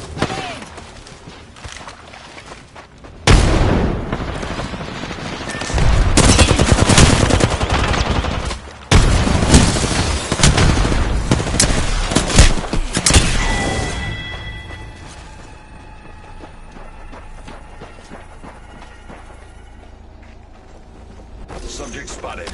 Subject spotted.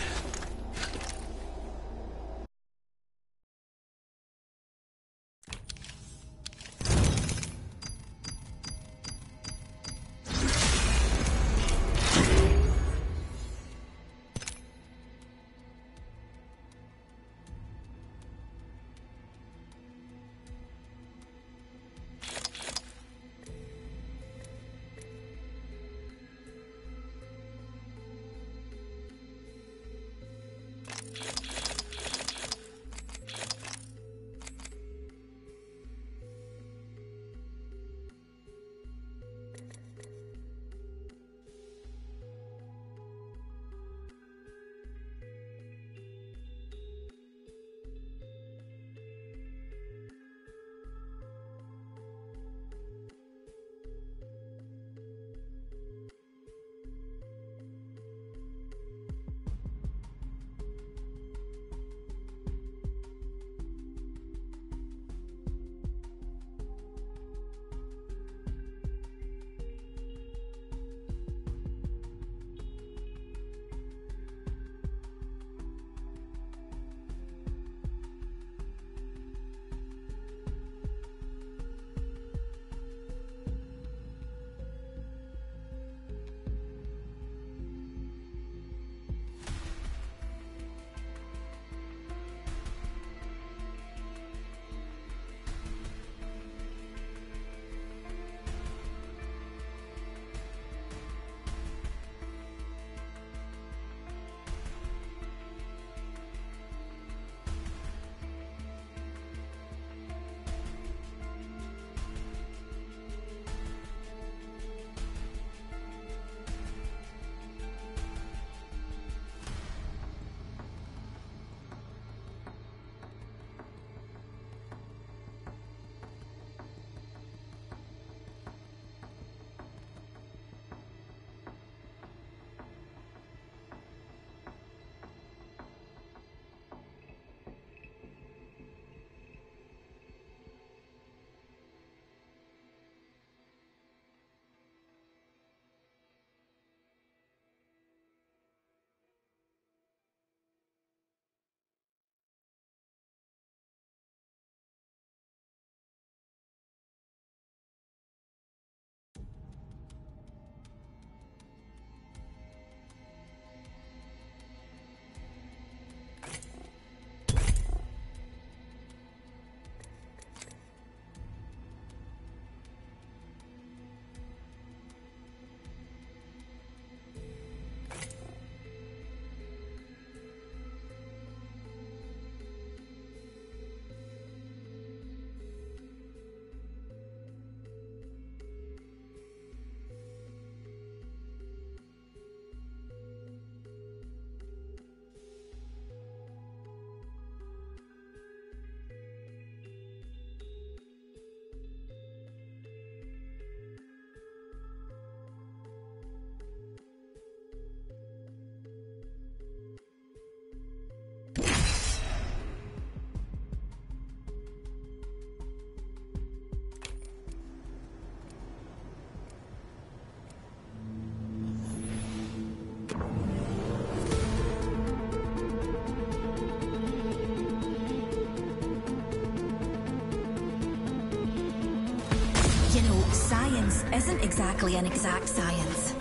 You know, science isn't exactly an exact science.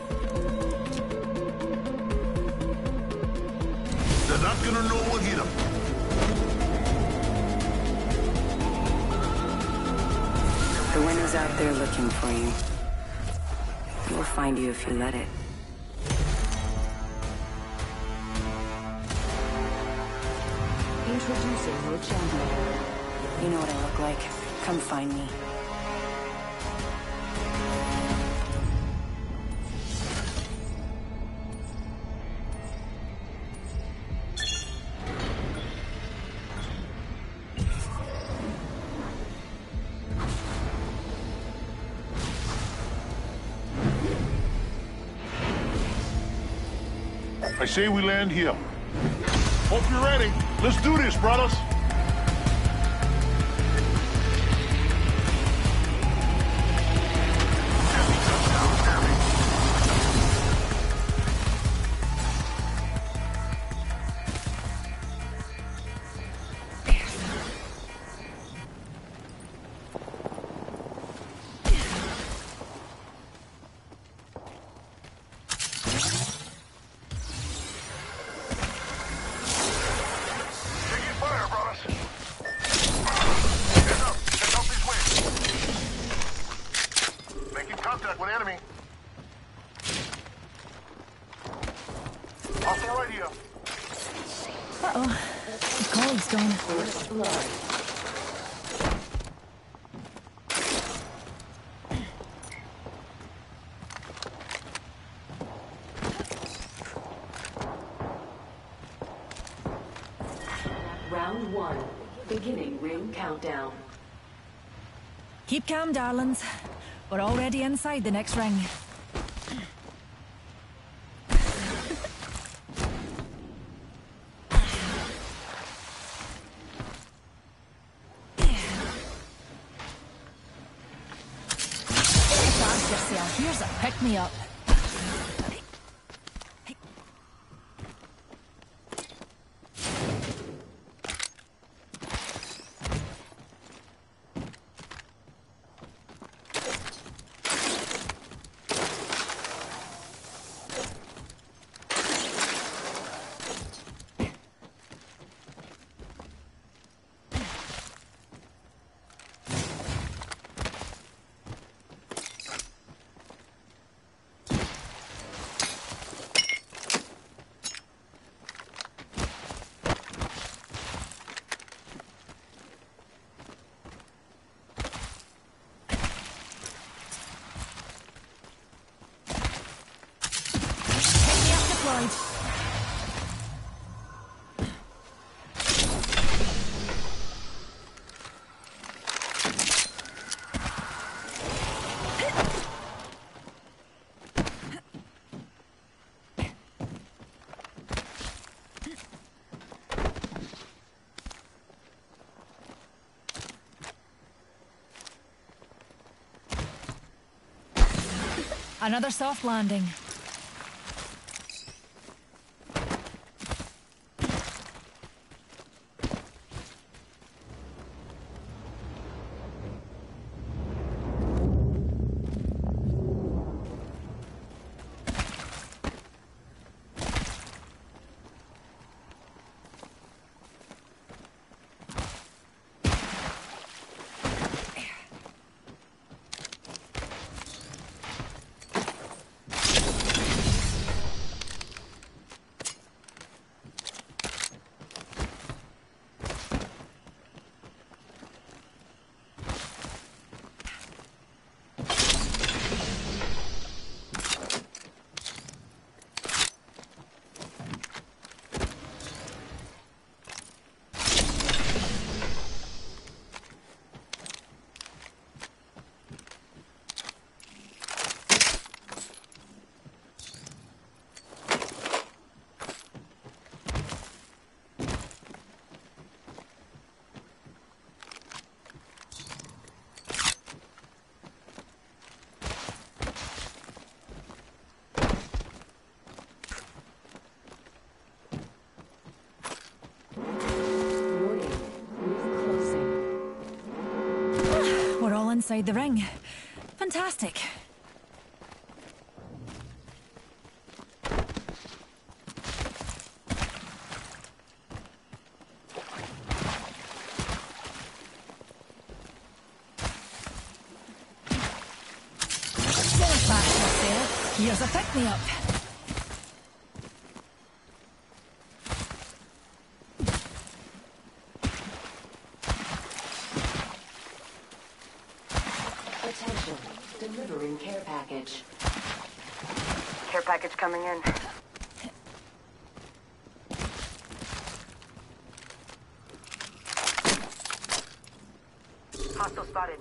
They're not gonna know what hit them. The wind is out there looking for you. It will find you if you let it. Introducing your champion. You know what I look like. Come find me. I say we land here. Hope you're ready. Let's do this, brothers. Contact with enemy. Hostile right here. Uh-oh. The colleague's gone. First blood. Round one. Beginning ring countdown. Keep calm, darlings. We're already inside the next ring. Advance yourself. Here's a pick-me-up. Deployed. Another soft landing. We're all inside the ring. Fantastic. Here's a pick-me-up. Attention. Delivering care package. Care package coming in. Hostile spotted.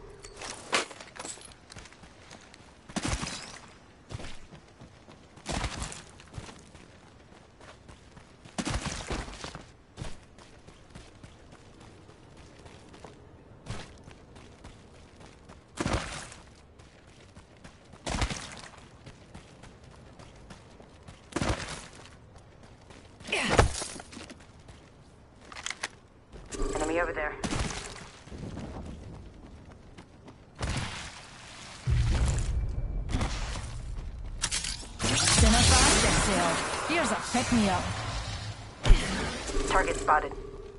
Enemy over there. Dinner fast sale. Here's a pick-me-up. Target spotted.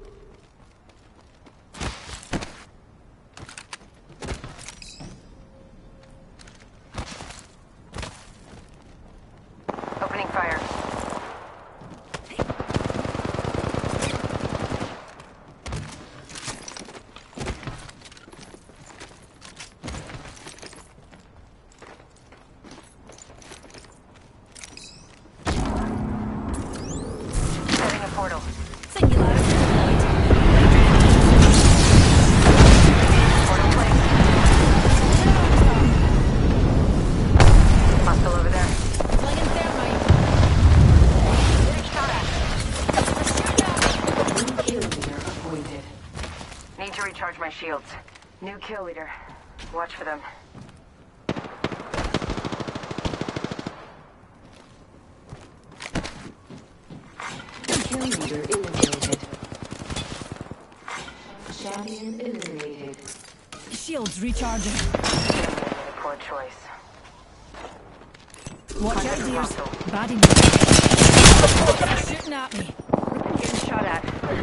Opening fire. Setting a portal. Singularity deployed. Portal placed. Hostile over there. Flinging thermite. Shot at. New kill leader appointed. Need to recharge my shields. New kill leader. Watch for them. Kill leader eliminated. Champion eliminated. Shields recharging. Poor choice. Watch out, Contact with dears. hostile. Baddie. Shooting at me. Getting shot at.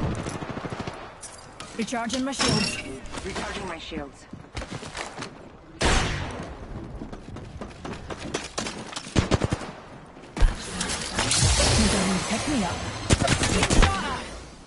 Recharging my shields. Recharging my shields. Need a wee pick-me-up. Getting shot at.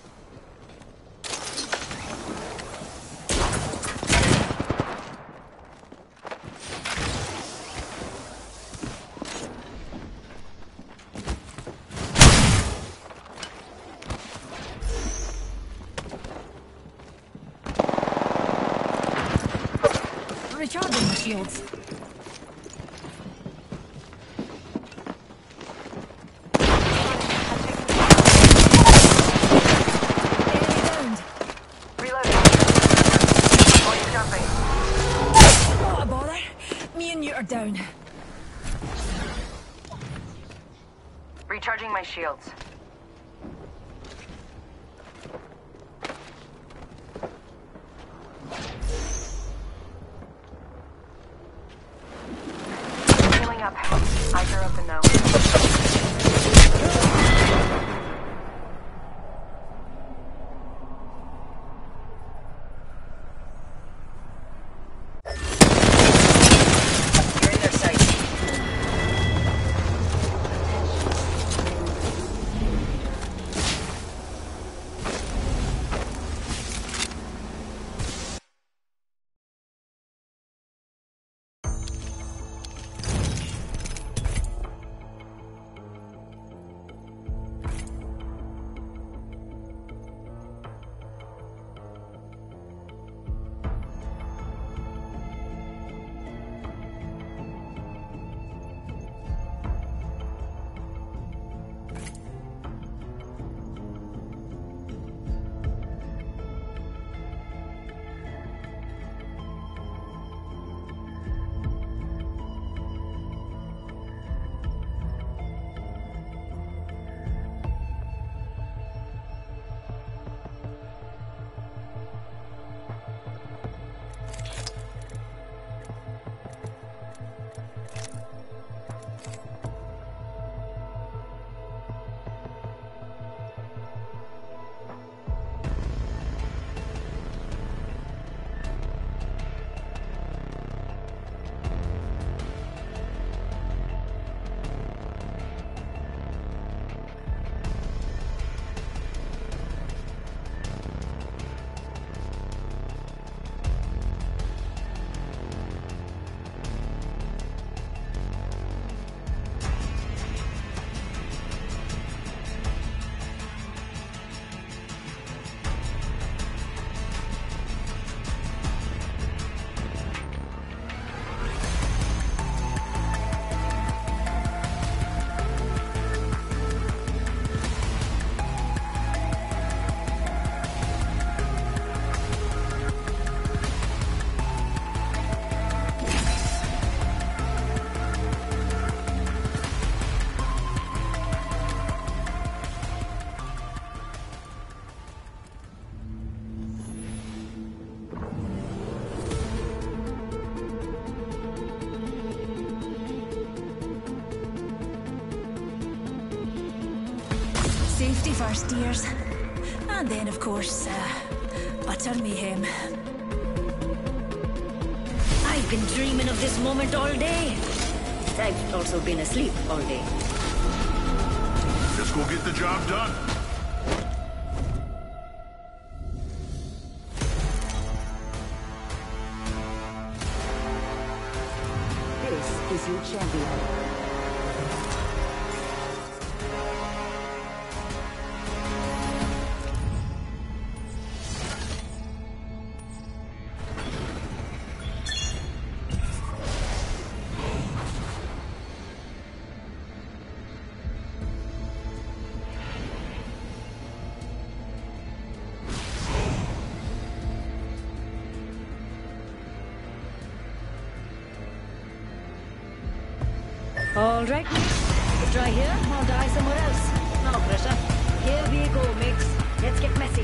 Recharging my shields. Enemy downed. Reloading. Boys jumping. Not a bother. Me and you are down. Recharging my shields. Healing up. Eyes are open though. You're in their sight. Safety first, dears. And then, of course, uh, utter mayhem. I've been dreaming of this moment all day. I've also been asleep all day. Just go get the job done. This is your champion. All right, Mix. Try here, I'll die somewhere else. No pressure. Here we go, Mix. Let's get messy.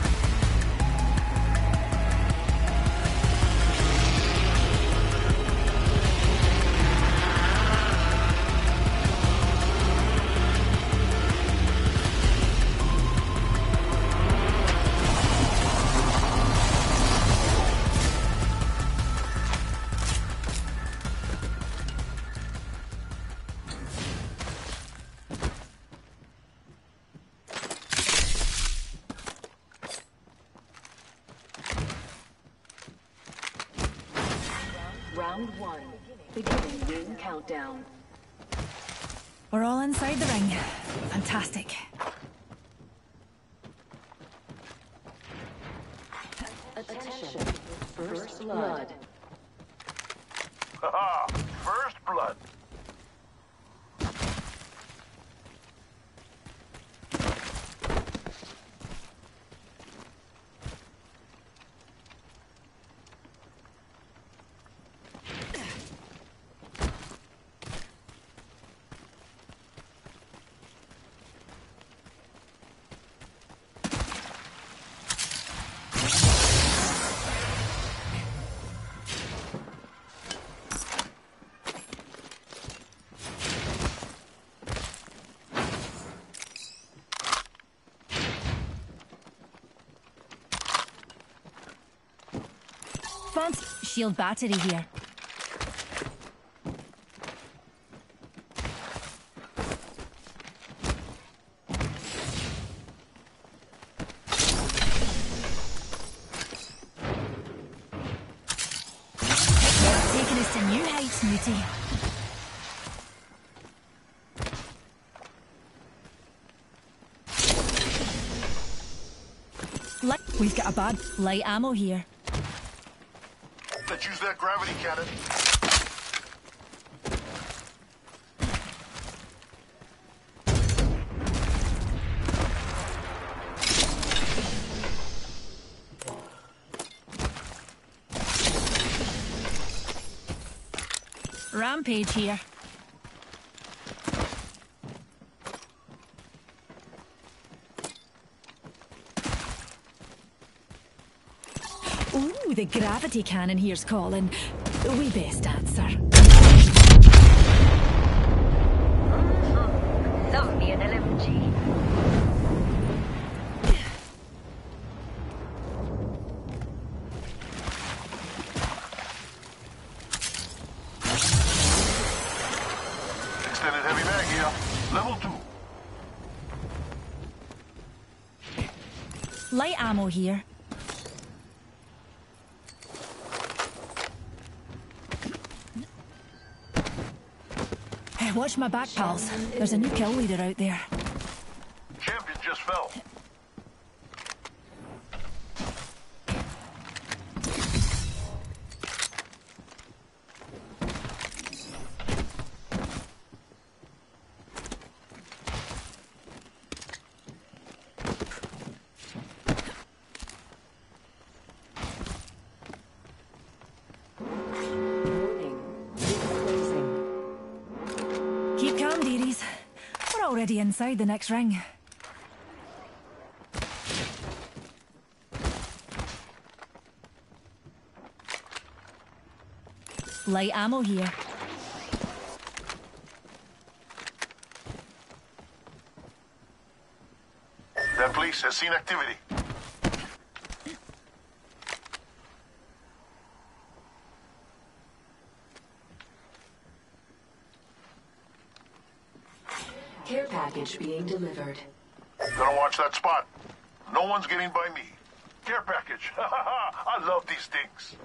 Round one. Beginning ring countdown. We're all inside the ring. Fantastic. Attention. First blood. Haha! First blood. Fancy shield battery here. Taking us to new heights, Muti. Light. We've got a bad light ammo here. Let's use that gravity cannon. Rampage here. Ooh, the gravity cannon here's calling. We best answer. Love me an L M G. Extended heavy mag here. Level two. Light ammo here. Watch my back, pals. There's a new kill leader out there. Champion just fell. Keep calm, dearies. We're already inside the next ring. Light ammo here. base has seen activity. Care package being delivered. Gotta watch that spot. No one's getting by me. Care package. I love these things.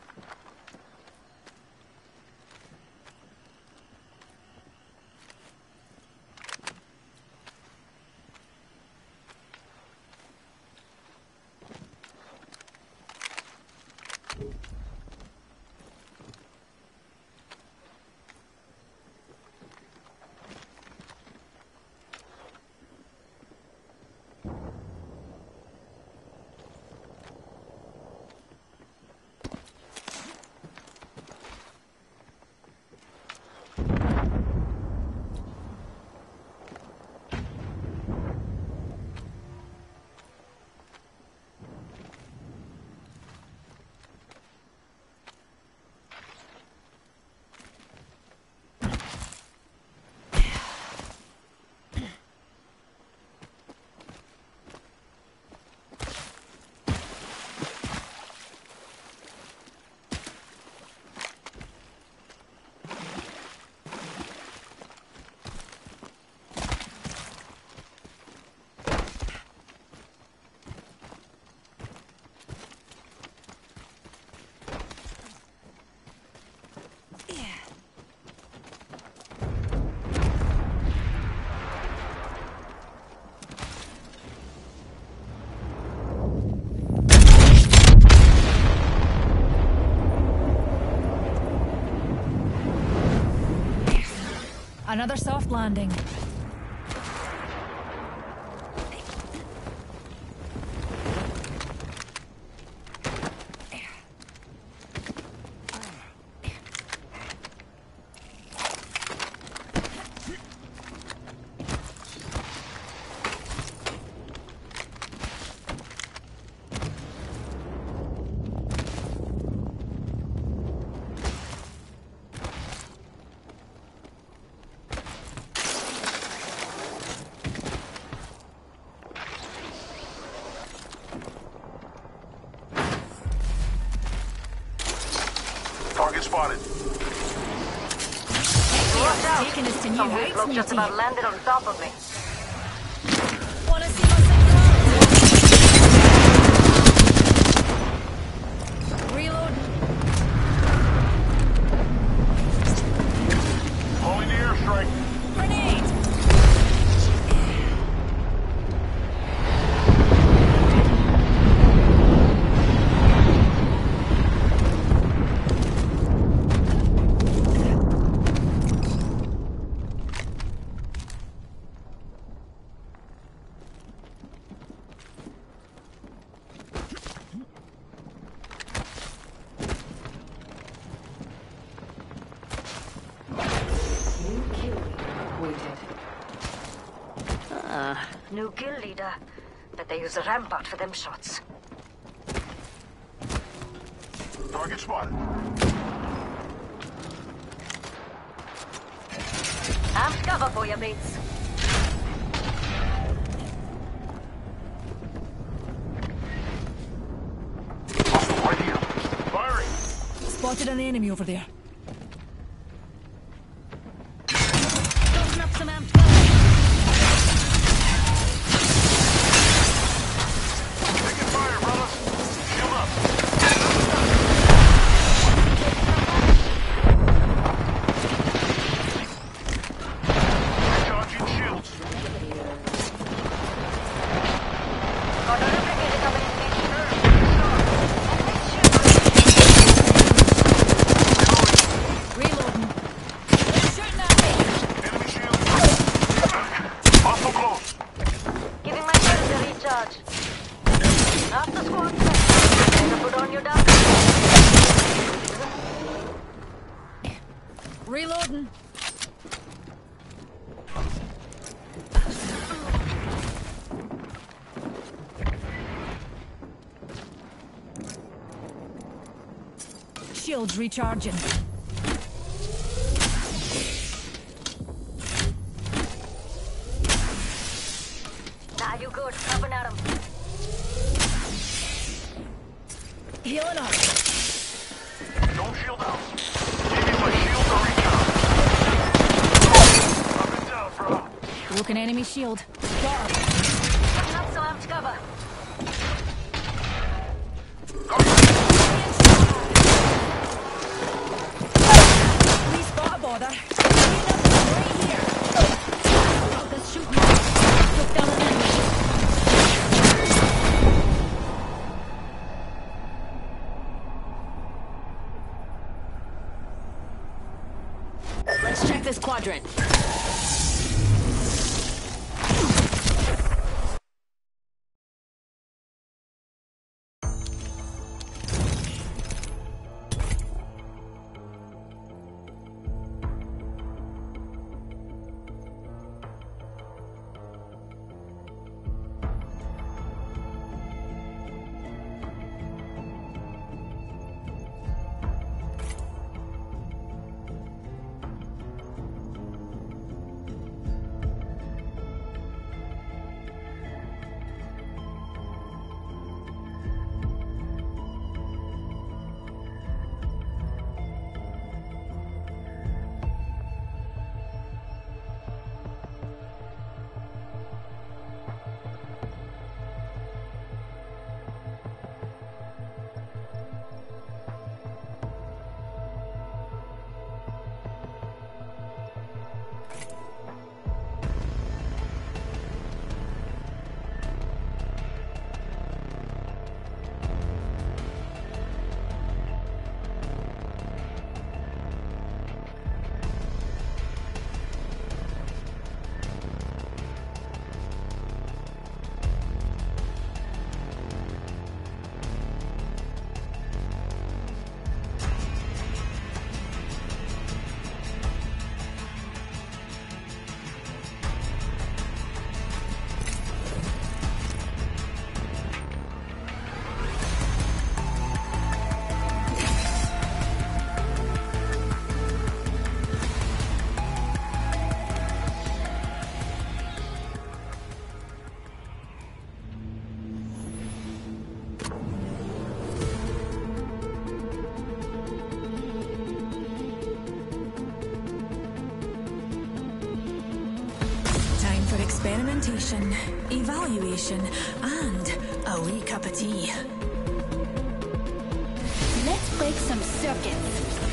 Another soft landing. Target spotted. Watch out! Taking us to new Some heights, weak bloke just matey. about landed on top of me. Wanna see my signal? Reload. Calling the airstrike. Grenade. New kill leader appointed. Uh, new kill leader. Bet they use a rampart for them shots. Target spotted. Amped cover for you, mates. Hostile right here. Firing. Spotted an enemy over there. Tossing up some amped cover. Taking fire, brothers. Shield up. Charging shields. Got a replicator coming in next. Reloading. They're shooting at me. Enemy shield. Hostile close. Giving my shield a recharge. After squad. Better put on your duck. Reloading. Shields recharging. Nah, you good. Up and at 'em. Healing up. Don't shield out. Give me my shield to recharge. Up and down, bro. Broken enemy shield. Got her. Putting up some amped cover. Please spot a bother. Right here. Focus, shoot me. Took down an enemy. Let's check this quadrant. Experimentation, evaluation, and a wee cup of tea. Let's break some circuits.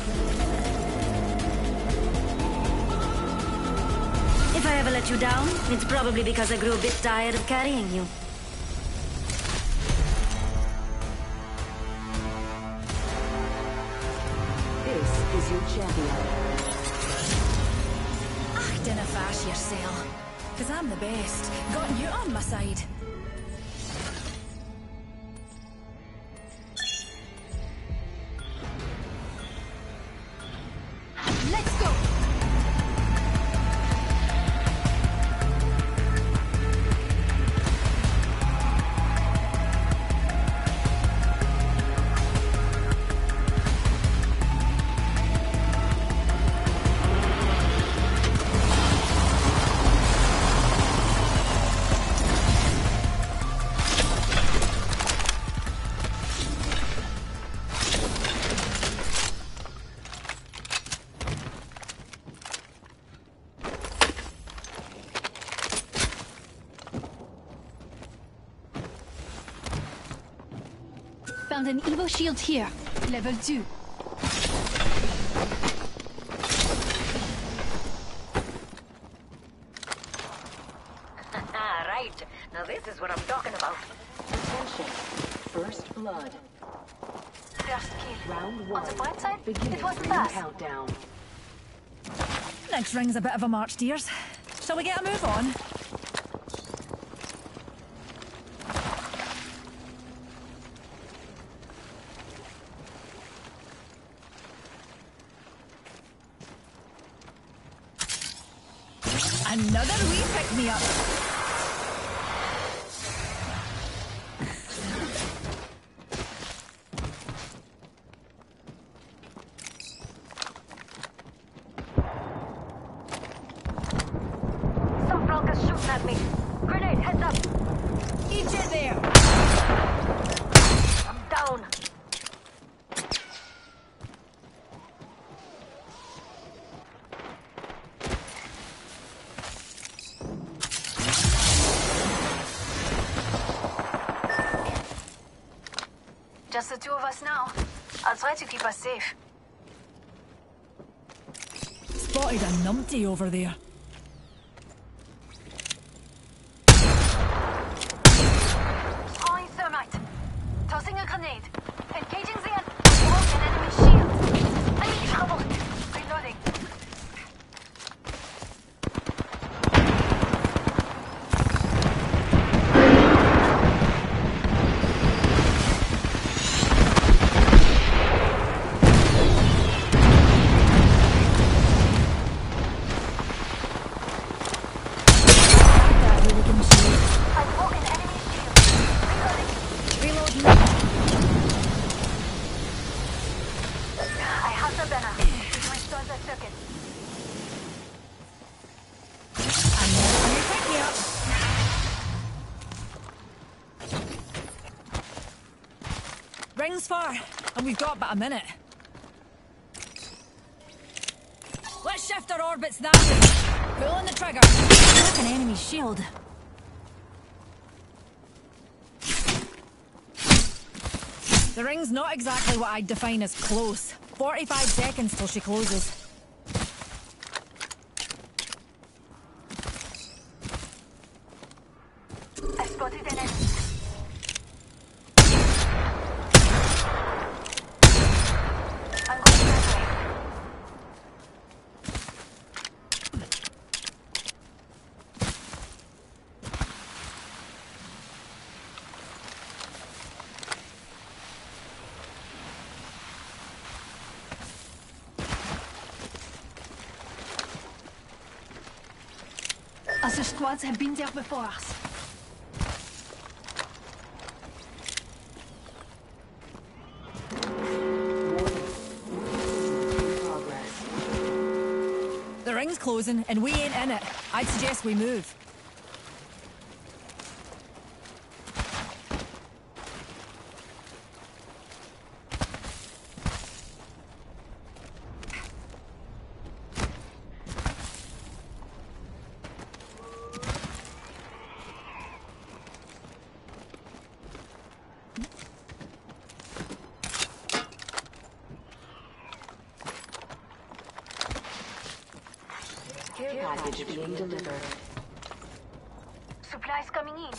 If I ever let you down, it's probably because I grew a bit tired of carrying you. This is your champion. Ah, dinna fash yourself. Cause I'm the best. Got you on my side. Let's go! Found an Evo shield here. Level two. Right. Now this is what I'm talking about. Attention. First blood. First kill. Round one. On the bright side, Beginning it wasn't ring bad. countdown. Next ring's a bit of a march, dears. Shall we get a move on? Another wee pick-me-up. Some Bronca's shooting at me. Grenade, heads up. Eat it there. I'm down. Just the two of us now. I'll try to keep us safe. Spotted a numpty over there. Throwing thermite. Tossing a grenade. Engaging the en- broken enemy shield. I need trouble. Reloading. I've broken enemy shield. Reloading. Reloading. I have the banner. It restores the circuit. I'm going to pick you up. Rings far, and we've got about a minute. Let's shift our orbits that way. Pulling the trigger. Look, an enemy shield. The ring's not exactly what I'd define as close. forty-five seconds till she closes. I spotted an enemy. I'm going that way. Other squads have been there before us. The ring's closing, and we ain't in it. I'd suggest we move. Care package being delivered. Supplies coming in.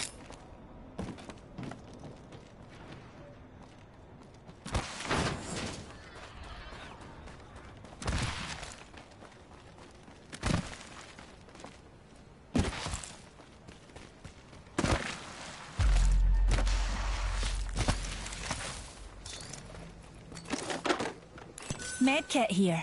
Medkit here.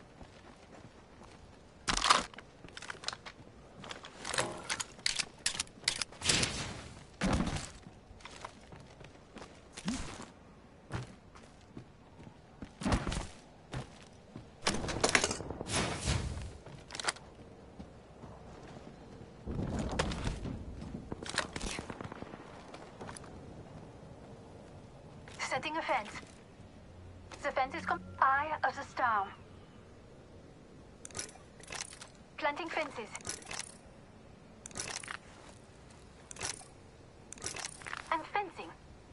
Setting a fence. The fence is com- Eye of the storm. Planting fences. And fencing.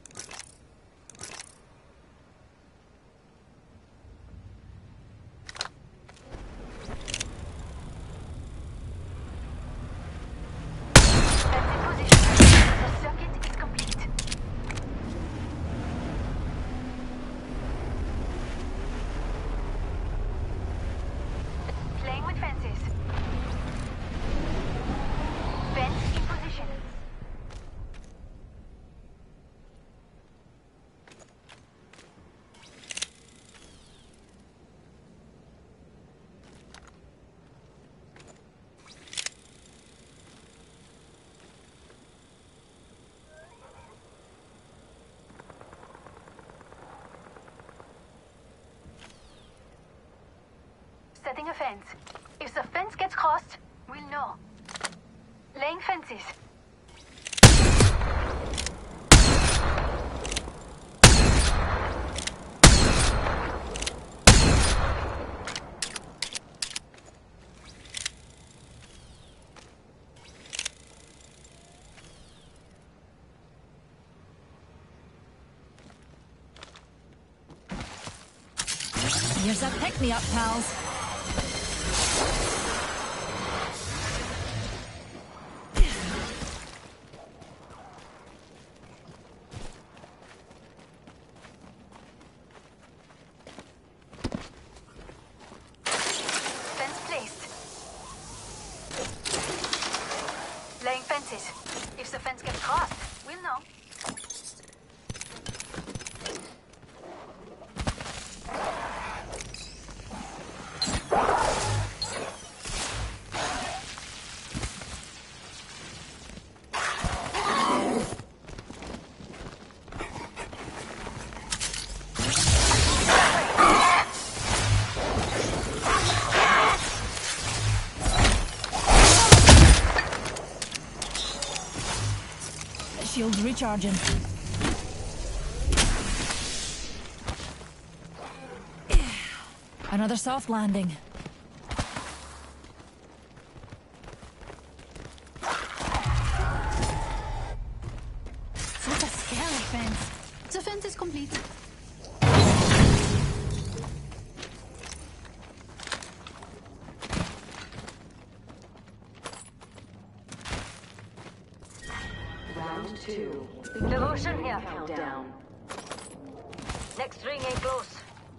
Fence in position. The circuit is complete. Playing with fences. Fence in position. Setting a fence. If the fence gets crossed, we'll know. Laying fences. Here's a pick-me-up, pals. Fence placed. Laying fences. If the fence gets crossed, we'll know. Shields recharging. Another soft landing. Such a scary fence. The fence is complete. Round two. Devotion here. Countdown. Next ring ain't close.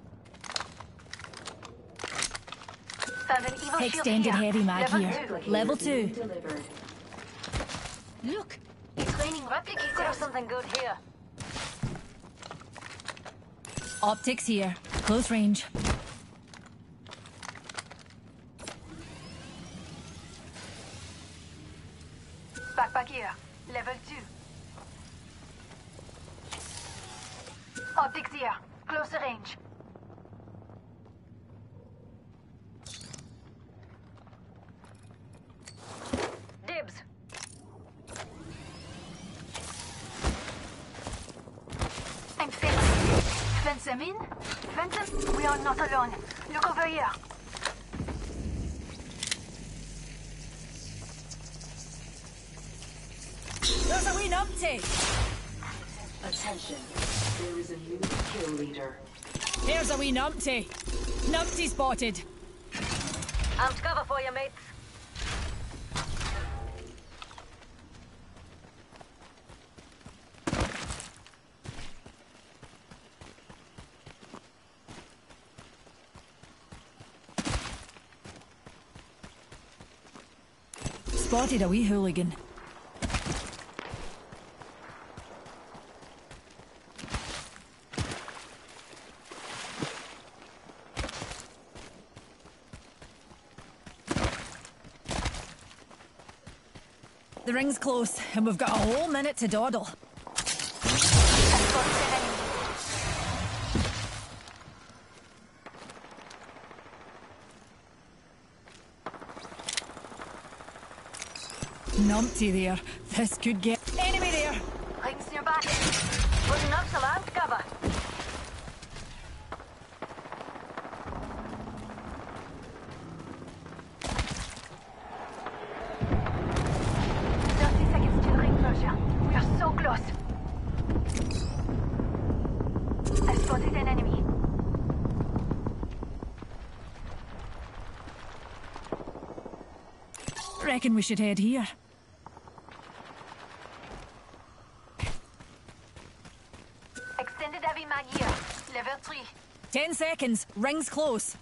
Found an evil shield Extended here. heavy mag Level here. two. Level two. Delivered. Look, It's raining replicators. There's something good here. Optics here. Close range. Backpack here. Level two. Optics here. Closer range. Dibs. I'm fencing. Fence them in. Fence them. We are not alone. Look over here. There's a wee numpty. Attention. There is a new kill leader. Here's a wee numpty. Numpty spotted. I'm to cover for you, mates. Spotted a wee hooligan. The ring's close, and we've got a whole minute to dawdle. Numpty there. This could get... Enemy there! Rings nearby. Putting up some out cover. thirty seconds till ring closure. We are so close. I spotted an enemy. Reckon we should head here. Extended heavy mag here. Level three. Ten seconds. Ring's close.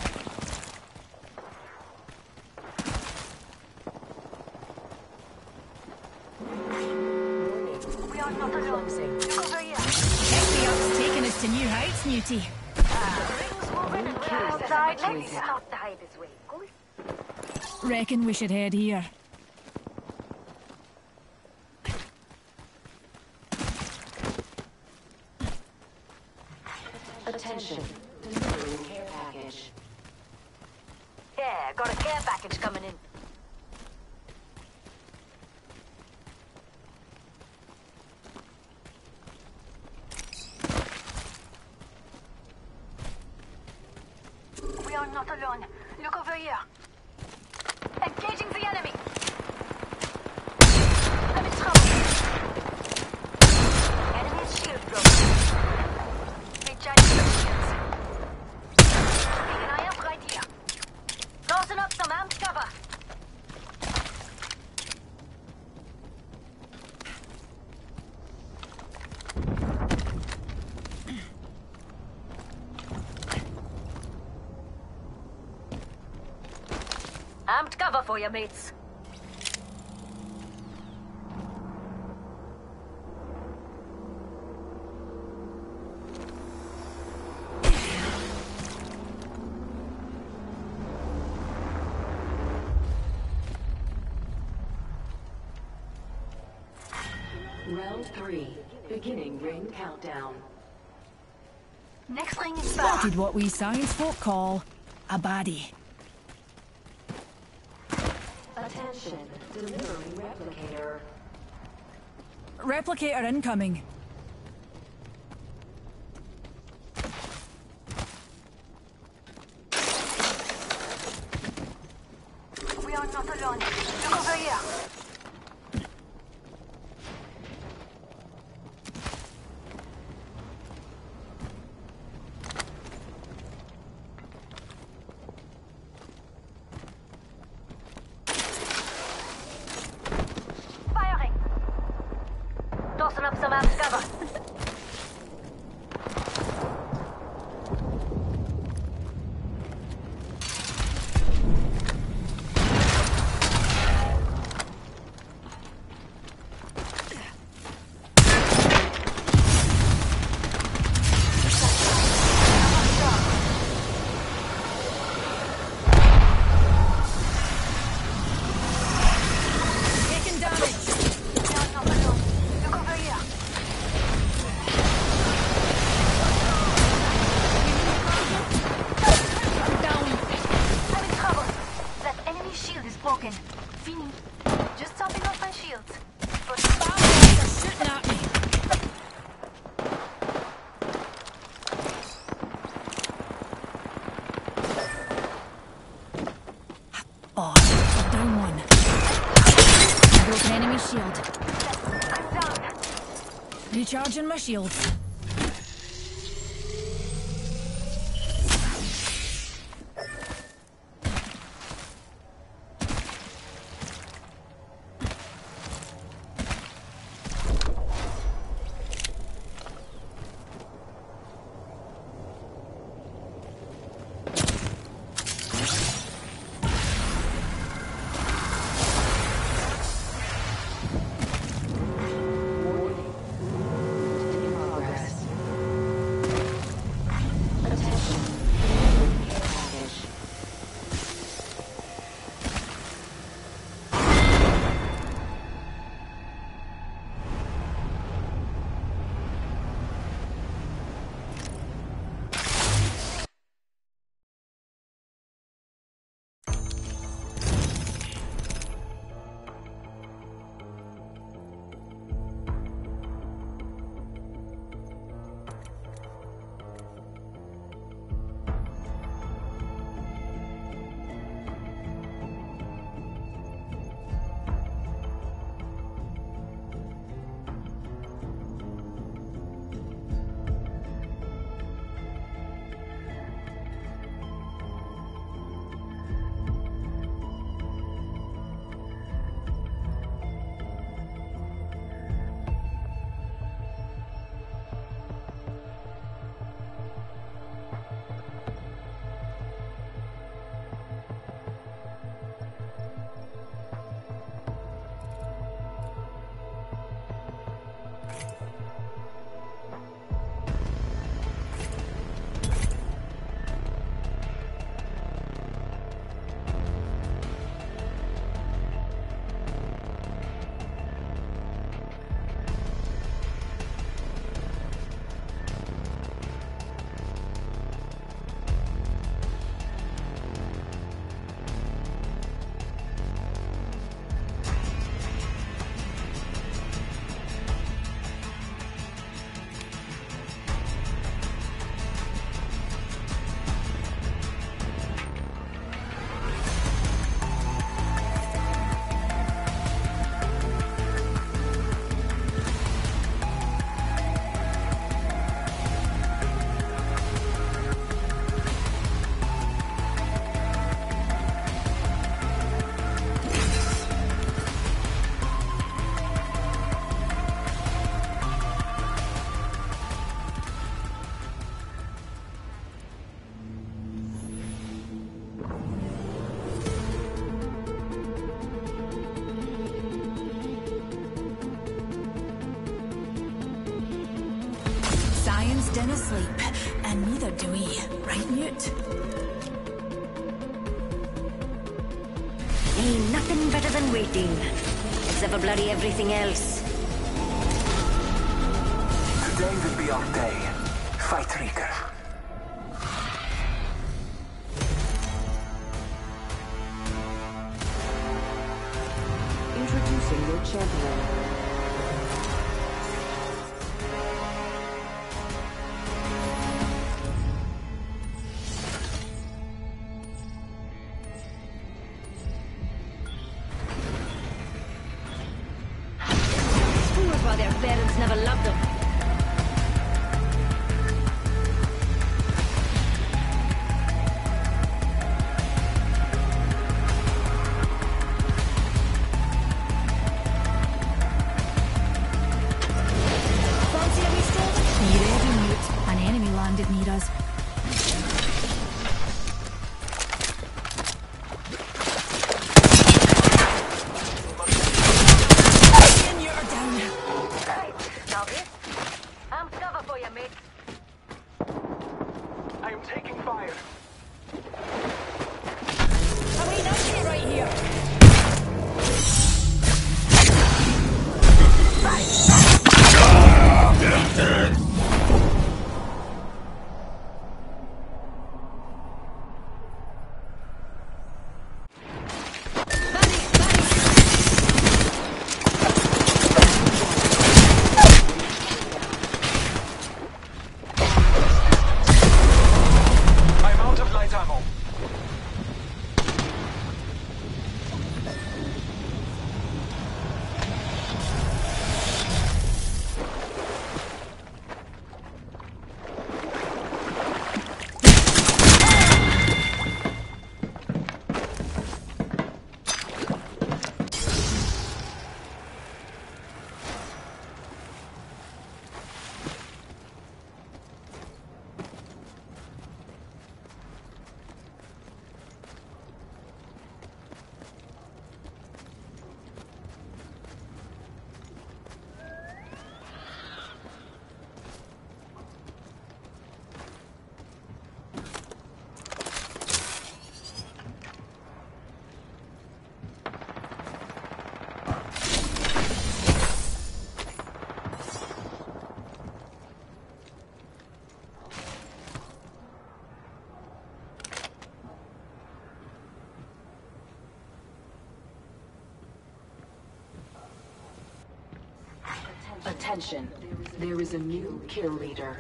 We are not alone. Look over here. Pick me up's taking us to new heights, Newty. Rings moving and we're outside. Let's start the high this way. Go. Reckon we should head here. Attention. Delivering care package. Yeah, got a care package coming in. We are not alone. Look over here. Engaging the enemy. I'm in trouble. Enemy's shield broken. Recharging the shields. Tossing up some amped cover. Amped cover for you, mates. Round three. Beginning ring countdown. Next ring is Spotted what we science folk call a baddie. Attention. Delivering replicator. Replicator incoming. We are not alone. Look over here. Firing. Tossing up some amped cover. Taking damage. We are not alone. Look over here. I'm down. I'm in trouble. That enemy shield is broken. Fini. Just topping off my shields. But Bastards are shooting at me. Oh, down one. Broken enemy shield. I'm down. Recharging my shields. Warning. In progress. dinna sleep, and neither do we. Right, Newt? Ain't nothing better than waiting. Except for bloody everything else. Today will be our day. Fight, Reaker. Introducing your champion. Fools while their parents never loved them. Landed near us. And you're down. Right, now this. I'm cover for you, mate. I am taking fire. I mean, that's it right here. I'm out of light ammo. Attention, there is a new kill leader.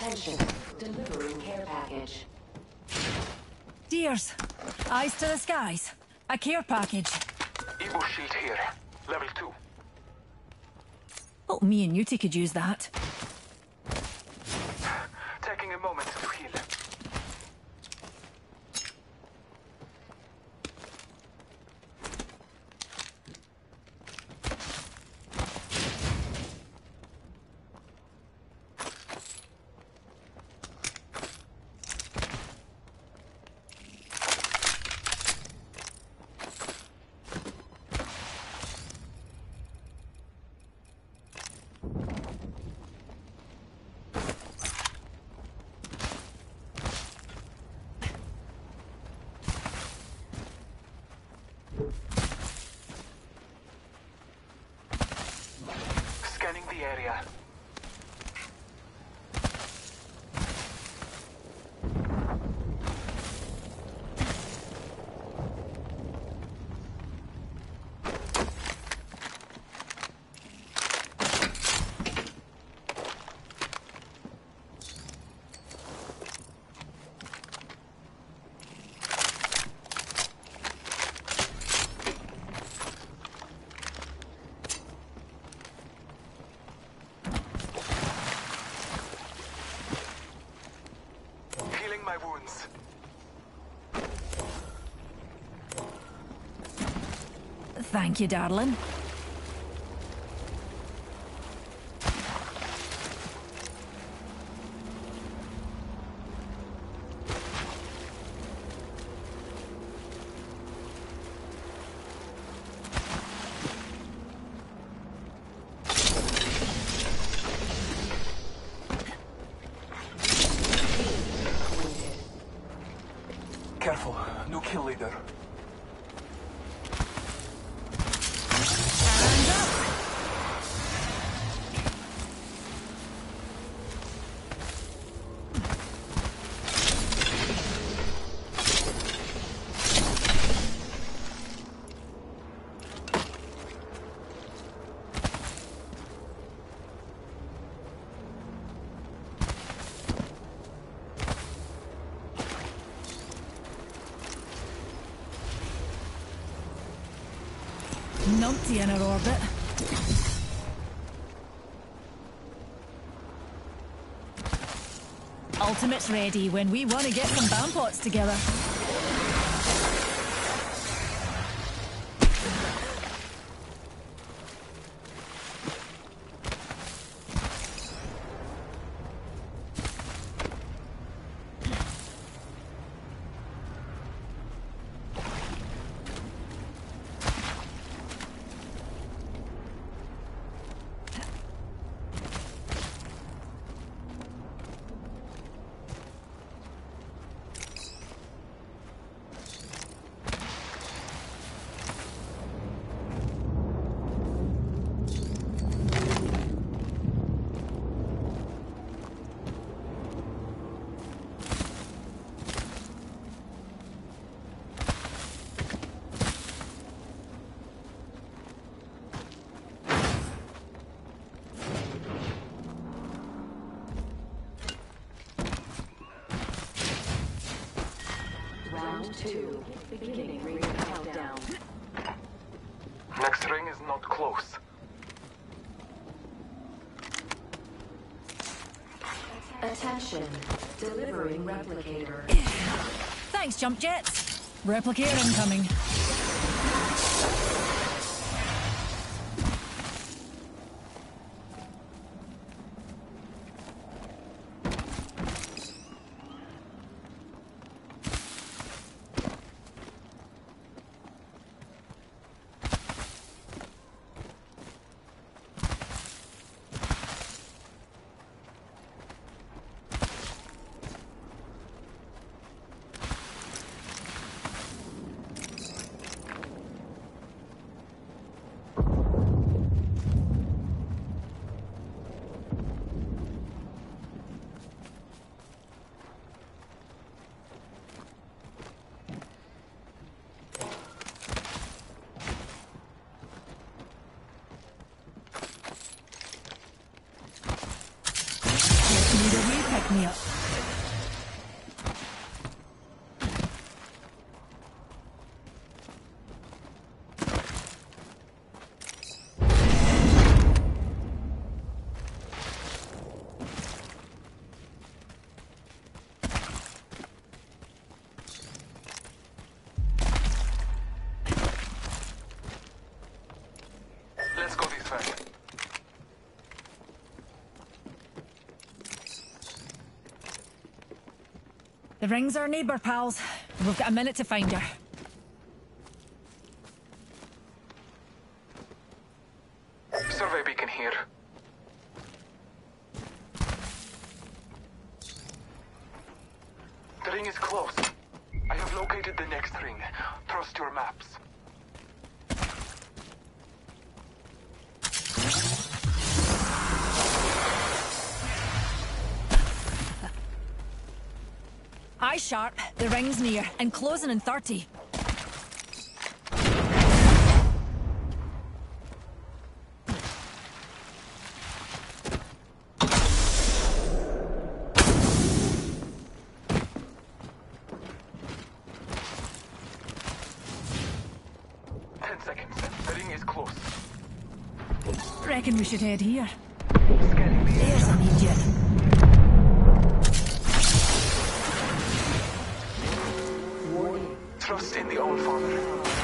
Attention. Delivering care package. Dears, eyes to the skies. A care package. Evo shield here. Level two. Oh, me and Yuti could use that. Taking a moment to heal. Scanning the area. Healing my wounds. Thank you, darling. Careful, new kill leader. Numpty in her orbit. Ultimate's ready when we want to get some bam pots together. Round two. Beginning ring countdown. Next ring is not close. Attention. Delivering replicator. Thanks, jump jets. Replicator incoming. The ring's our neighbour, pals. We've got a minute to find her. Survey beacon here. The ring is close. I have located the next ring. Trust your maps. Eye sharp, the ring's near, and closing in thirty. Ten seconds. The ring is close. Reckon we should head here. Scanning the There's an idiot. Trust in the Old Father.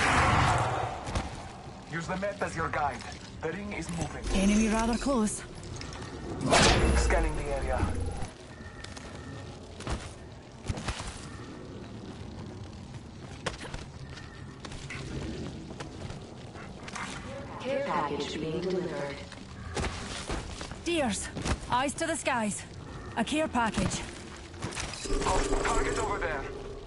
Use the map as your guide. The ring is moving. Enemy rather close. Scanning the area. Care package being delivered. Deers, eyes to the skies. A care package. Oh, target over there.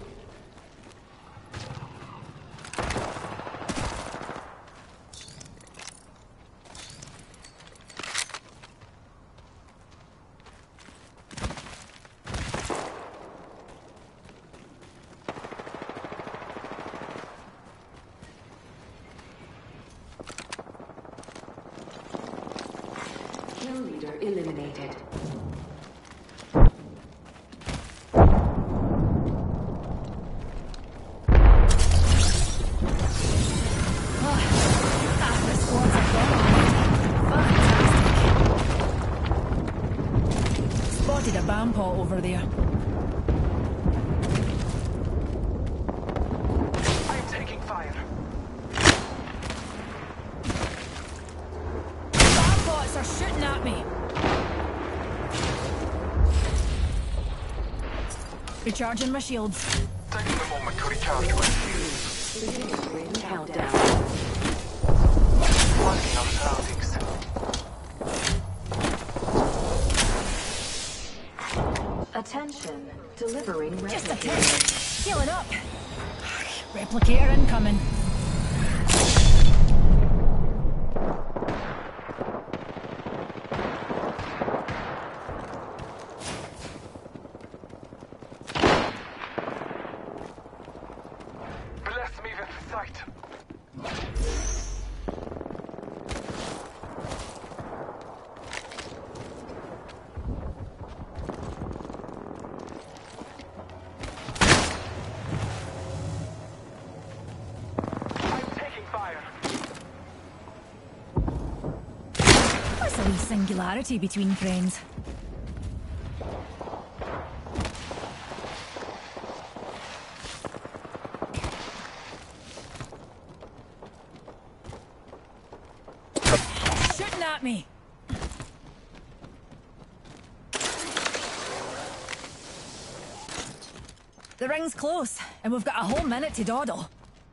Kill leader eliminated. Half the squads are gone. Fantastic. Spotted a bam pot over there. I'm taking fire. Bam pots are shooting at me. Recharging my shields. Taking a moment to recharge my shield. Ring countdown. Marking our surroundings. Attention. Delivering Just a replicator. tick. Healing up. Replicator incoming. Bless me with sight. I'm taking fire. What's a wee singularity between friends? Shooting at me. The ring's close, and we've got a whole minute to dawdle.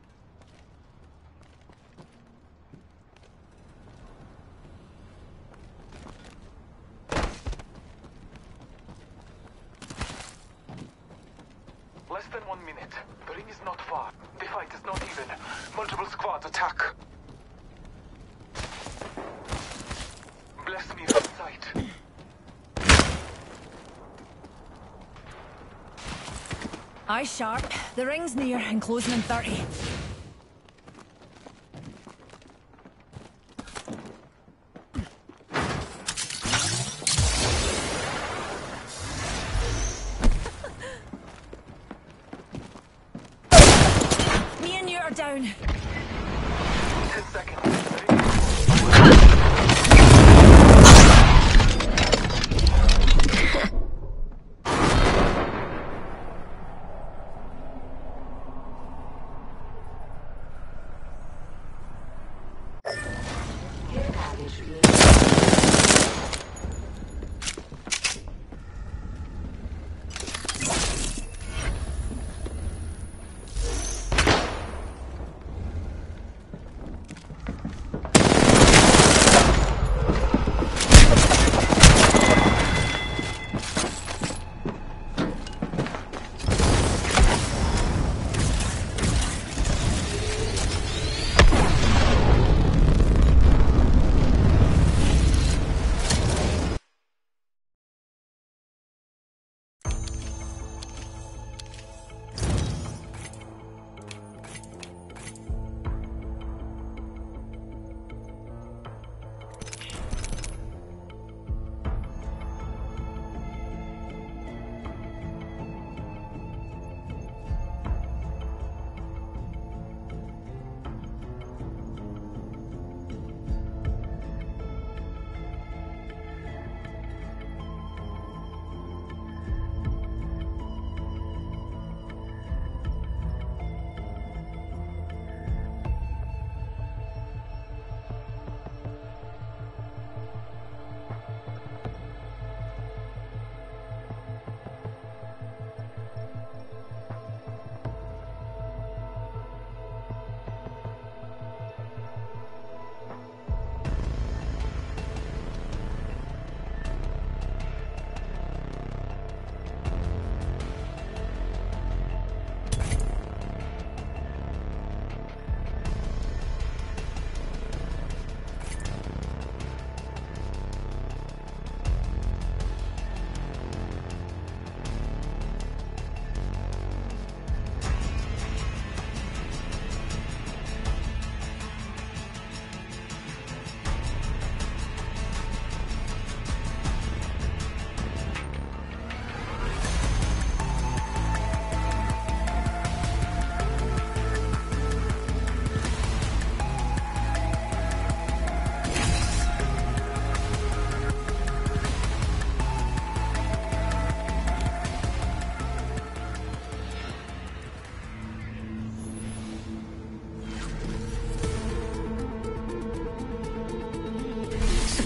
Less than one minute. The ring is not far. The fight is not even. Multiple squads attack. Bless me with sight. Eye sharp, the ring's near and closing in thirty. Me and you are down. Ten seconds. Care package being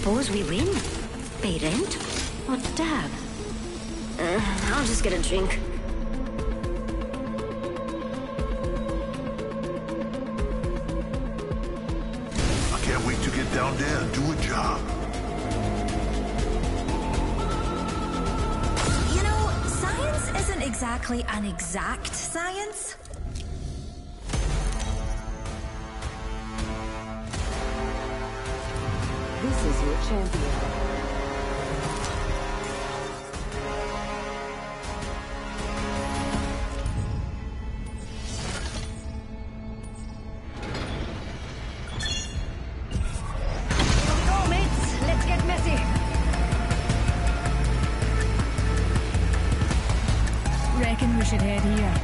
suppose we win. Pay rent? Or dab? Uh, I'll just get a drink. I can't wait to get down there and do a job. You know, science isn't exactly an exact science. This is your champion. Go, mates. Let's get messy. Reckon we should head here.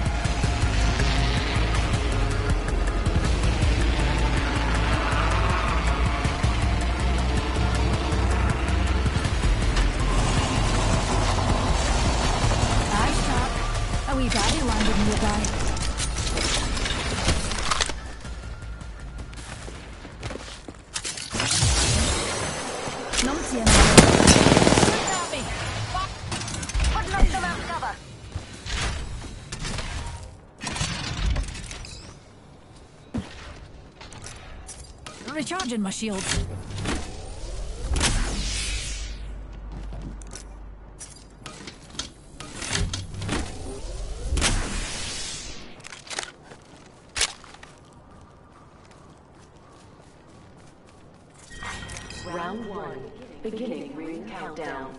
Daddy landed nearby. Numpty and shoot at me! Putting up some out cover. Recharging my shields. Round one. Beginning ring countdown.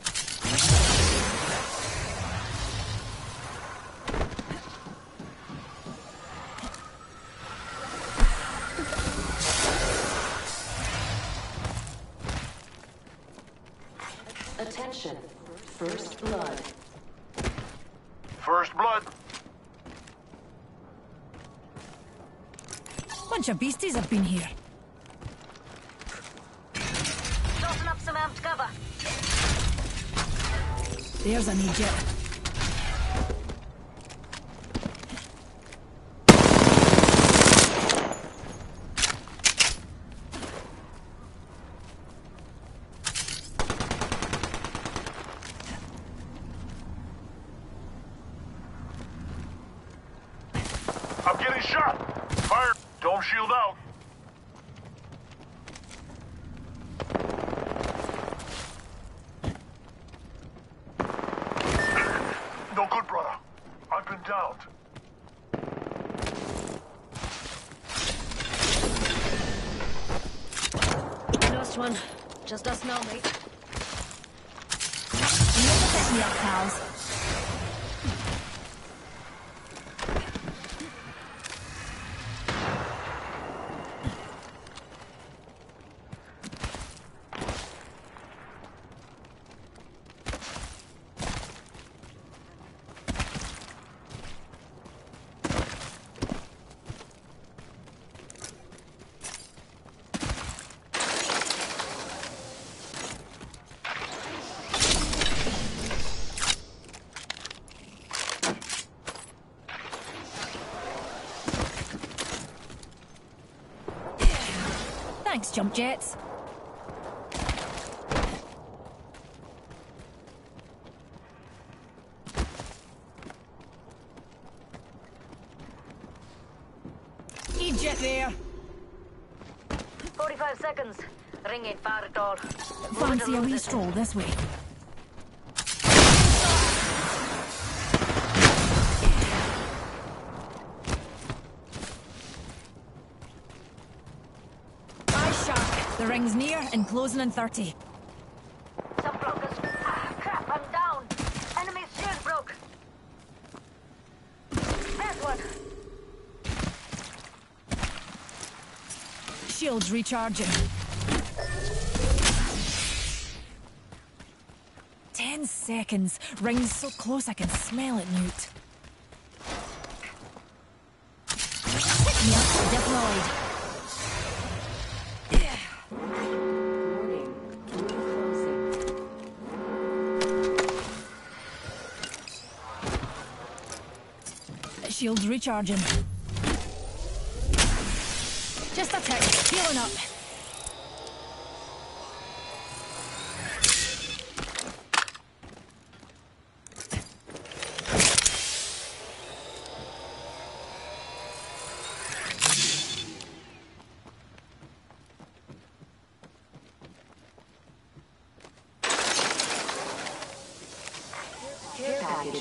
Attention. First blood. First blood. Bunch of beasties have been here. Tossing up some amped cover. There's an Egypt. I'm getting shot. Fire. Don't shield out. No good, brother. I've been downed. Lost one. Just us now, mate. Never pick me up, pals. Thanks, jump jets. Egypt there. forty-five seconds. Ring ain't far at all. Fancy a wee stroll this way. The ring's near and closing in thirty. Some blockers. Ah, crap, I'm down. Enemy's shield broke. There's one. Shields recharging. Ten seconds. Ring's so close I can smell it, Newt. Pick me up, deployed. Shields recharging. Just a tick. Healing up.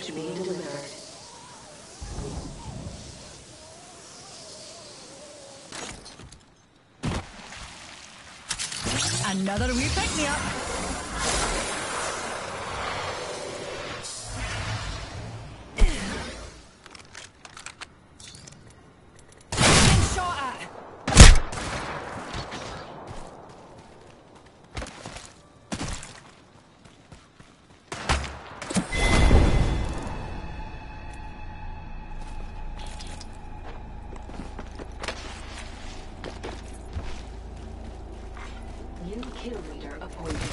package being delivered. Another wee pick-me-up. Getting shot at. New kill leader appointed.